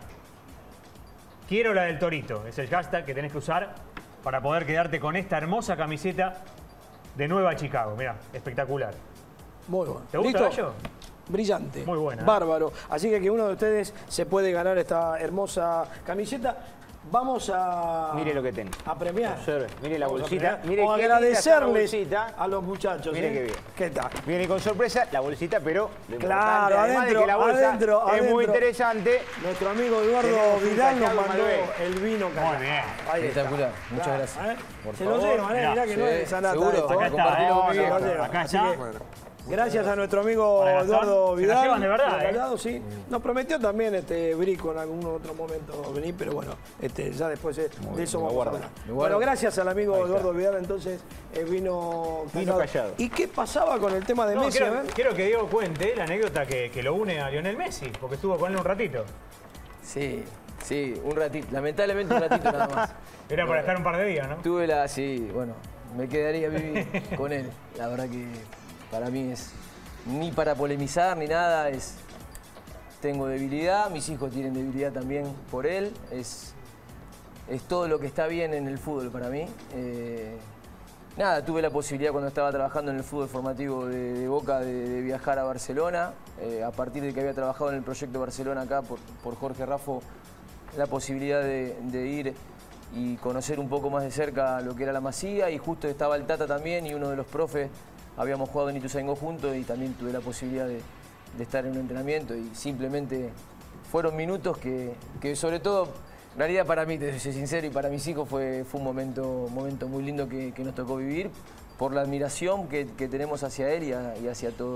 [SPEAKER 2] Quiero la del Torito. Es el hashtag que tenés que usar para poder quedarte con esta hermosa camiseta de Nueva Chicago. Mirá, espectacular.
[SPEAKER 1] Muy bueno.
[SPEAKER 2] ¿Te gusta,
[SPEAKER 1] ¿Listo?
[SPEAKER 2] Gallo?
[SPEAKER 1] Brillante.
[SPEAKER 2] Muy buena.
[SPEAKER 1] Bárbaro. Así que que uno de ustedes se puede ganar esta hermosa camiseta. Vamos a...
[SPEAKER 3] Mire lo que tengo.
[SPEAKER 1] A premiar.
[SPEAKER 3] Observe, mire la
[SPEAKER 1] Vamos a
[SPEAKER 3] bolsita.
[SPEAKER 1] premiar.
[SPEAKER 3] Mire
[SPEAKER 1] o
[SPEAKER 3] qué linda está la
[SPEAKER 1] agradecerles
[SPEAKER 3] bolsita.
[SPEAKER 1] a los muchachos.
[SPEAKER 3] Mire
[SPEAKER 1] ¿eh?
[SPEAKER 3] qué bien.
[SPEAKER 1] ¿Qué tal?
[SPEAKER 3] Viene con sorpresa la bolsita, pero lo
[SPEAKER 1] Claro,
[SPEAKER 3] importante, además
[SPEAKER 1] adentro,
[SPEAKER 3] de que la bolsa
[SPEAKER 1] adentro,
[SPEAKER 3] es
[SPEAKER 1] adentro.
[SPEAKER 3] muy interesante.
[SPEAKER 1] Nuestro amigo Eduardo
[SPEAKER 3] Tenemos un
[SPEAKER 1] Vidal nos
[SPEAKER 3] cachado
[SPEAKER 1] mandó
[SPEAKER 3] Malbec.
[SPEAKER 1] el vino.
[SPEAKER 2] Muy bien.
[SPEAKER 1] Ahí está.
[SPEAKER 6] Espectacular, muchas
[SPEAKER 1] Claro,
[SPEAKER 6] gracias.
[SPEAKER 1] ¿eh?
[SPEAKER 6] Por
[SPEAKER 1] Se
[SPEAKER 6] favor.
[SPEAKER 1] lo llevan, ¿eh?
[SPEAKER 2] Mirá.
[SPEAKER 1] Mirá que no
[SPEAKER 6] Sí,
[SPEAKER 1] es sanata
[SPEAKER 6] seguro.
[SPEAKER 1] esto.
[SPEAKER 6] Acá
[SPEAKER 2] está,
[SPEAKER 1] No,
[SPEAKER 6] compartirlo con mi
[SPEAKER 1] se lo
[SPEAKER 6] vieja.
[SPEAKER 1] llevan.
[SPEAKER 2] Acá
[SPEAKER 1] Así
[SPEAKER 2] está.
[SPEAKER 1] que,
[SPEAKER 7] Bueno,
[SPEAKER 1] gracias a nuestro amigo
[SPEAKER 2] Para Gastón.
[SPEAKER 1] Eduardo
[SPEAKER 2] Se la
[SPEAKER 1] Vidal.
[SPEAKER 2] llevan de verdad, ¿eh?
[SPEAKER 1] Regalado, sí. Nos prometió también este Brico en algún otro momento venir, pero bueno, este, ya después de, de eso
[SPEAKER 3] lo
[SPEAKER 1] vamos
[SPEAKER 3] guardo.
[SPEAKER 1] a hablar.
[SPEAKER 6] Lo
[SPEAKER 1] Bueno,
[SPEAKER 6] guardo.
[SPEAKER 1] gracias al amigo
[SPEAKER 3] Ahí está.
[SPEAKER 1] Eduardo Vidal, entonces eh, vino,
[SPEAKER 3] Vino callado.
[SPEAKER 1] ¿Y qué pasaba con el tema de
[SPEAKER 2] No,
[SPEAKER 1] Messi?
[SPEAKER 2] quiero,
[SPEAKER 1] a ver?
[SPEAKER 2] quiero que Diego cuente la anécdota que, que lo une a Lionel Messi, porque estuvo con él un ratito.
[SPEAKER 6] Sí, sí, un ratito. Lamentablemente un ratito nada más.
[SPEAKER 2] Era para estar un par de días, ¿no?
[SPEAKER 6] Tuve la, sí, bueno, me quedaría vivir con él. La verdad que para mí es ni para polemizar ni nada, es tengo debilidad, mis hijos tienen debilidad también por él, es, es todo lo que está bien en el fútbol para mí. Eh, nada, tuve la posibilidad cuando estaba trabajando en el fútbol formativo de, de Boca de, de viajar a Barcelona, eh, a partir de que había trabajado en el proyecto Barcelona acá por, por Jorge Raffo, la posibilidad de, de ir y conocer un poco más de cerca lo que era la Masía, y justo estaba el Tata también y uno de los profes, habíamos jugado en Ituzaingó juntos y también tuve la posibilidad de, de estar en un entrenamiento y simplemente fueron minutos que, que sobre todo, en realidad para mí, te soy sincero, y para mis hijos fue, fue un momento, momento muy lindo que, que nos tocó vivir por la admiración que, que tenemos hacia él y, a- y hacia todo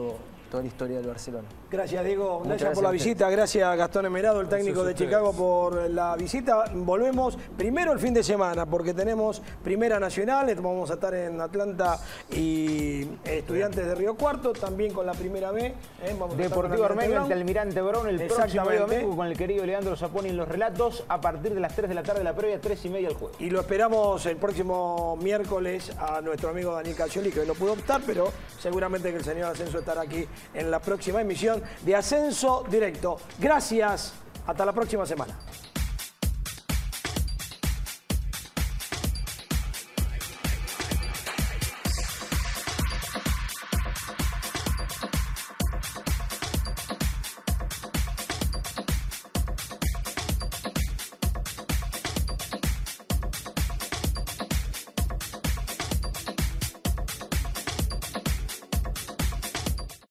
[SPEAKER 6] toda la historia del Barcelona.
[SPEAKER 1] Gracias, Diego. Gracias,
[SPEAKER 6] Gracias
[SPEAKER 1] por la
[SPEAKER 6] a usted.
[SPEAKER 1] visita. Gracias, Gastón Emerado, el técnico de
[SPEAKER 7] ustedes.
[SPEAKER 1] Chicago, por la visita. Volvemos primero el fin de semana, porque tenemos Primera Nacional. Vamos a estar en Atlanta y Estudiantes de Río Cuarto, también con la Primera B. ¿eh? Vamos a estar con
[SPEAKER 3] Deportivo
[SPEAKER 1] Almirante
[SPEAKER 3] Armenio ante
[SPEAKER 1] Brown.
[SPEAKER 3] Almirante Brown el próximo
[SPEAKER 1] Exactamente.
[SPEAKER 3] domingo con el querido Leandro Zaponi en los relatos a partir de las tres de la tarde, la previa, tres y media el juego.
[SPEAKER 1] Y lo esperamos el próximo miércoles a nuestro amigo Daniel Calcioli, que hoy no pudo optar, pero seguramente que el señor Ascenso estará aquí en la próxima emisión de Ascenso Directo. Gracias, hasta la próxima semana.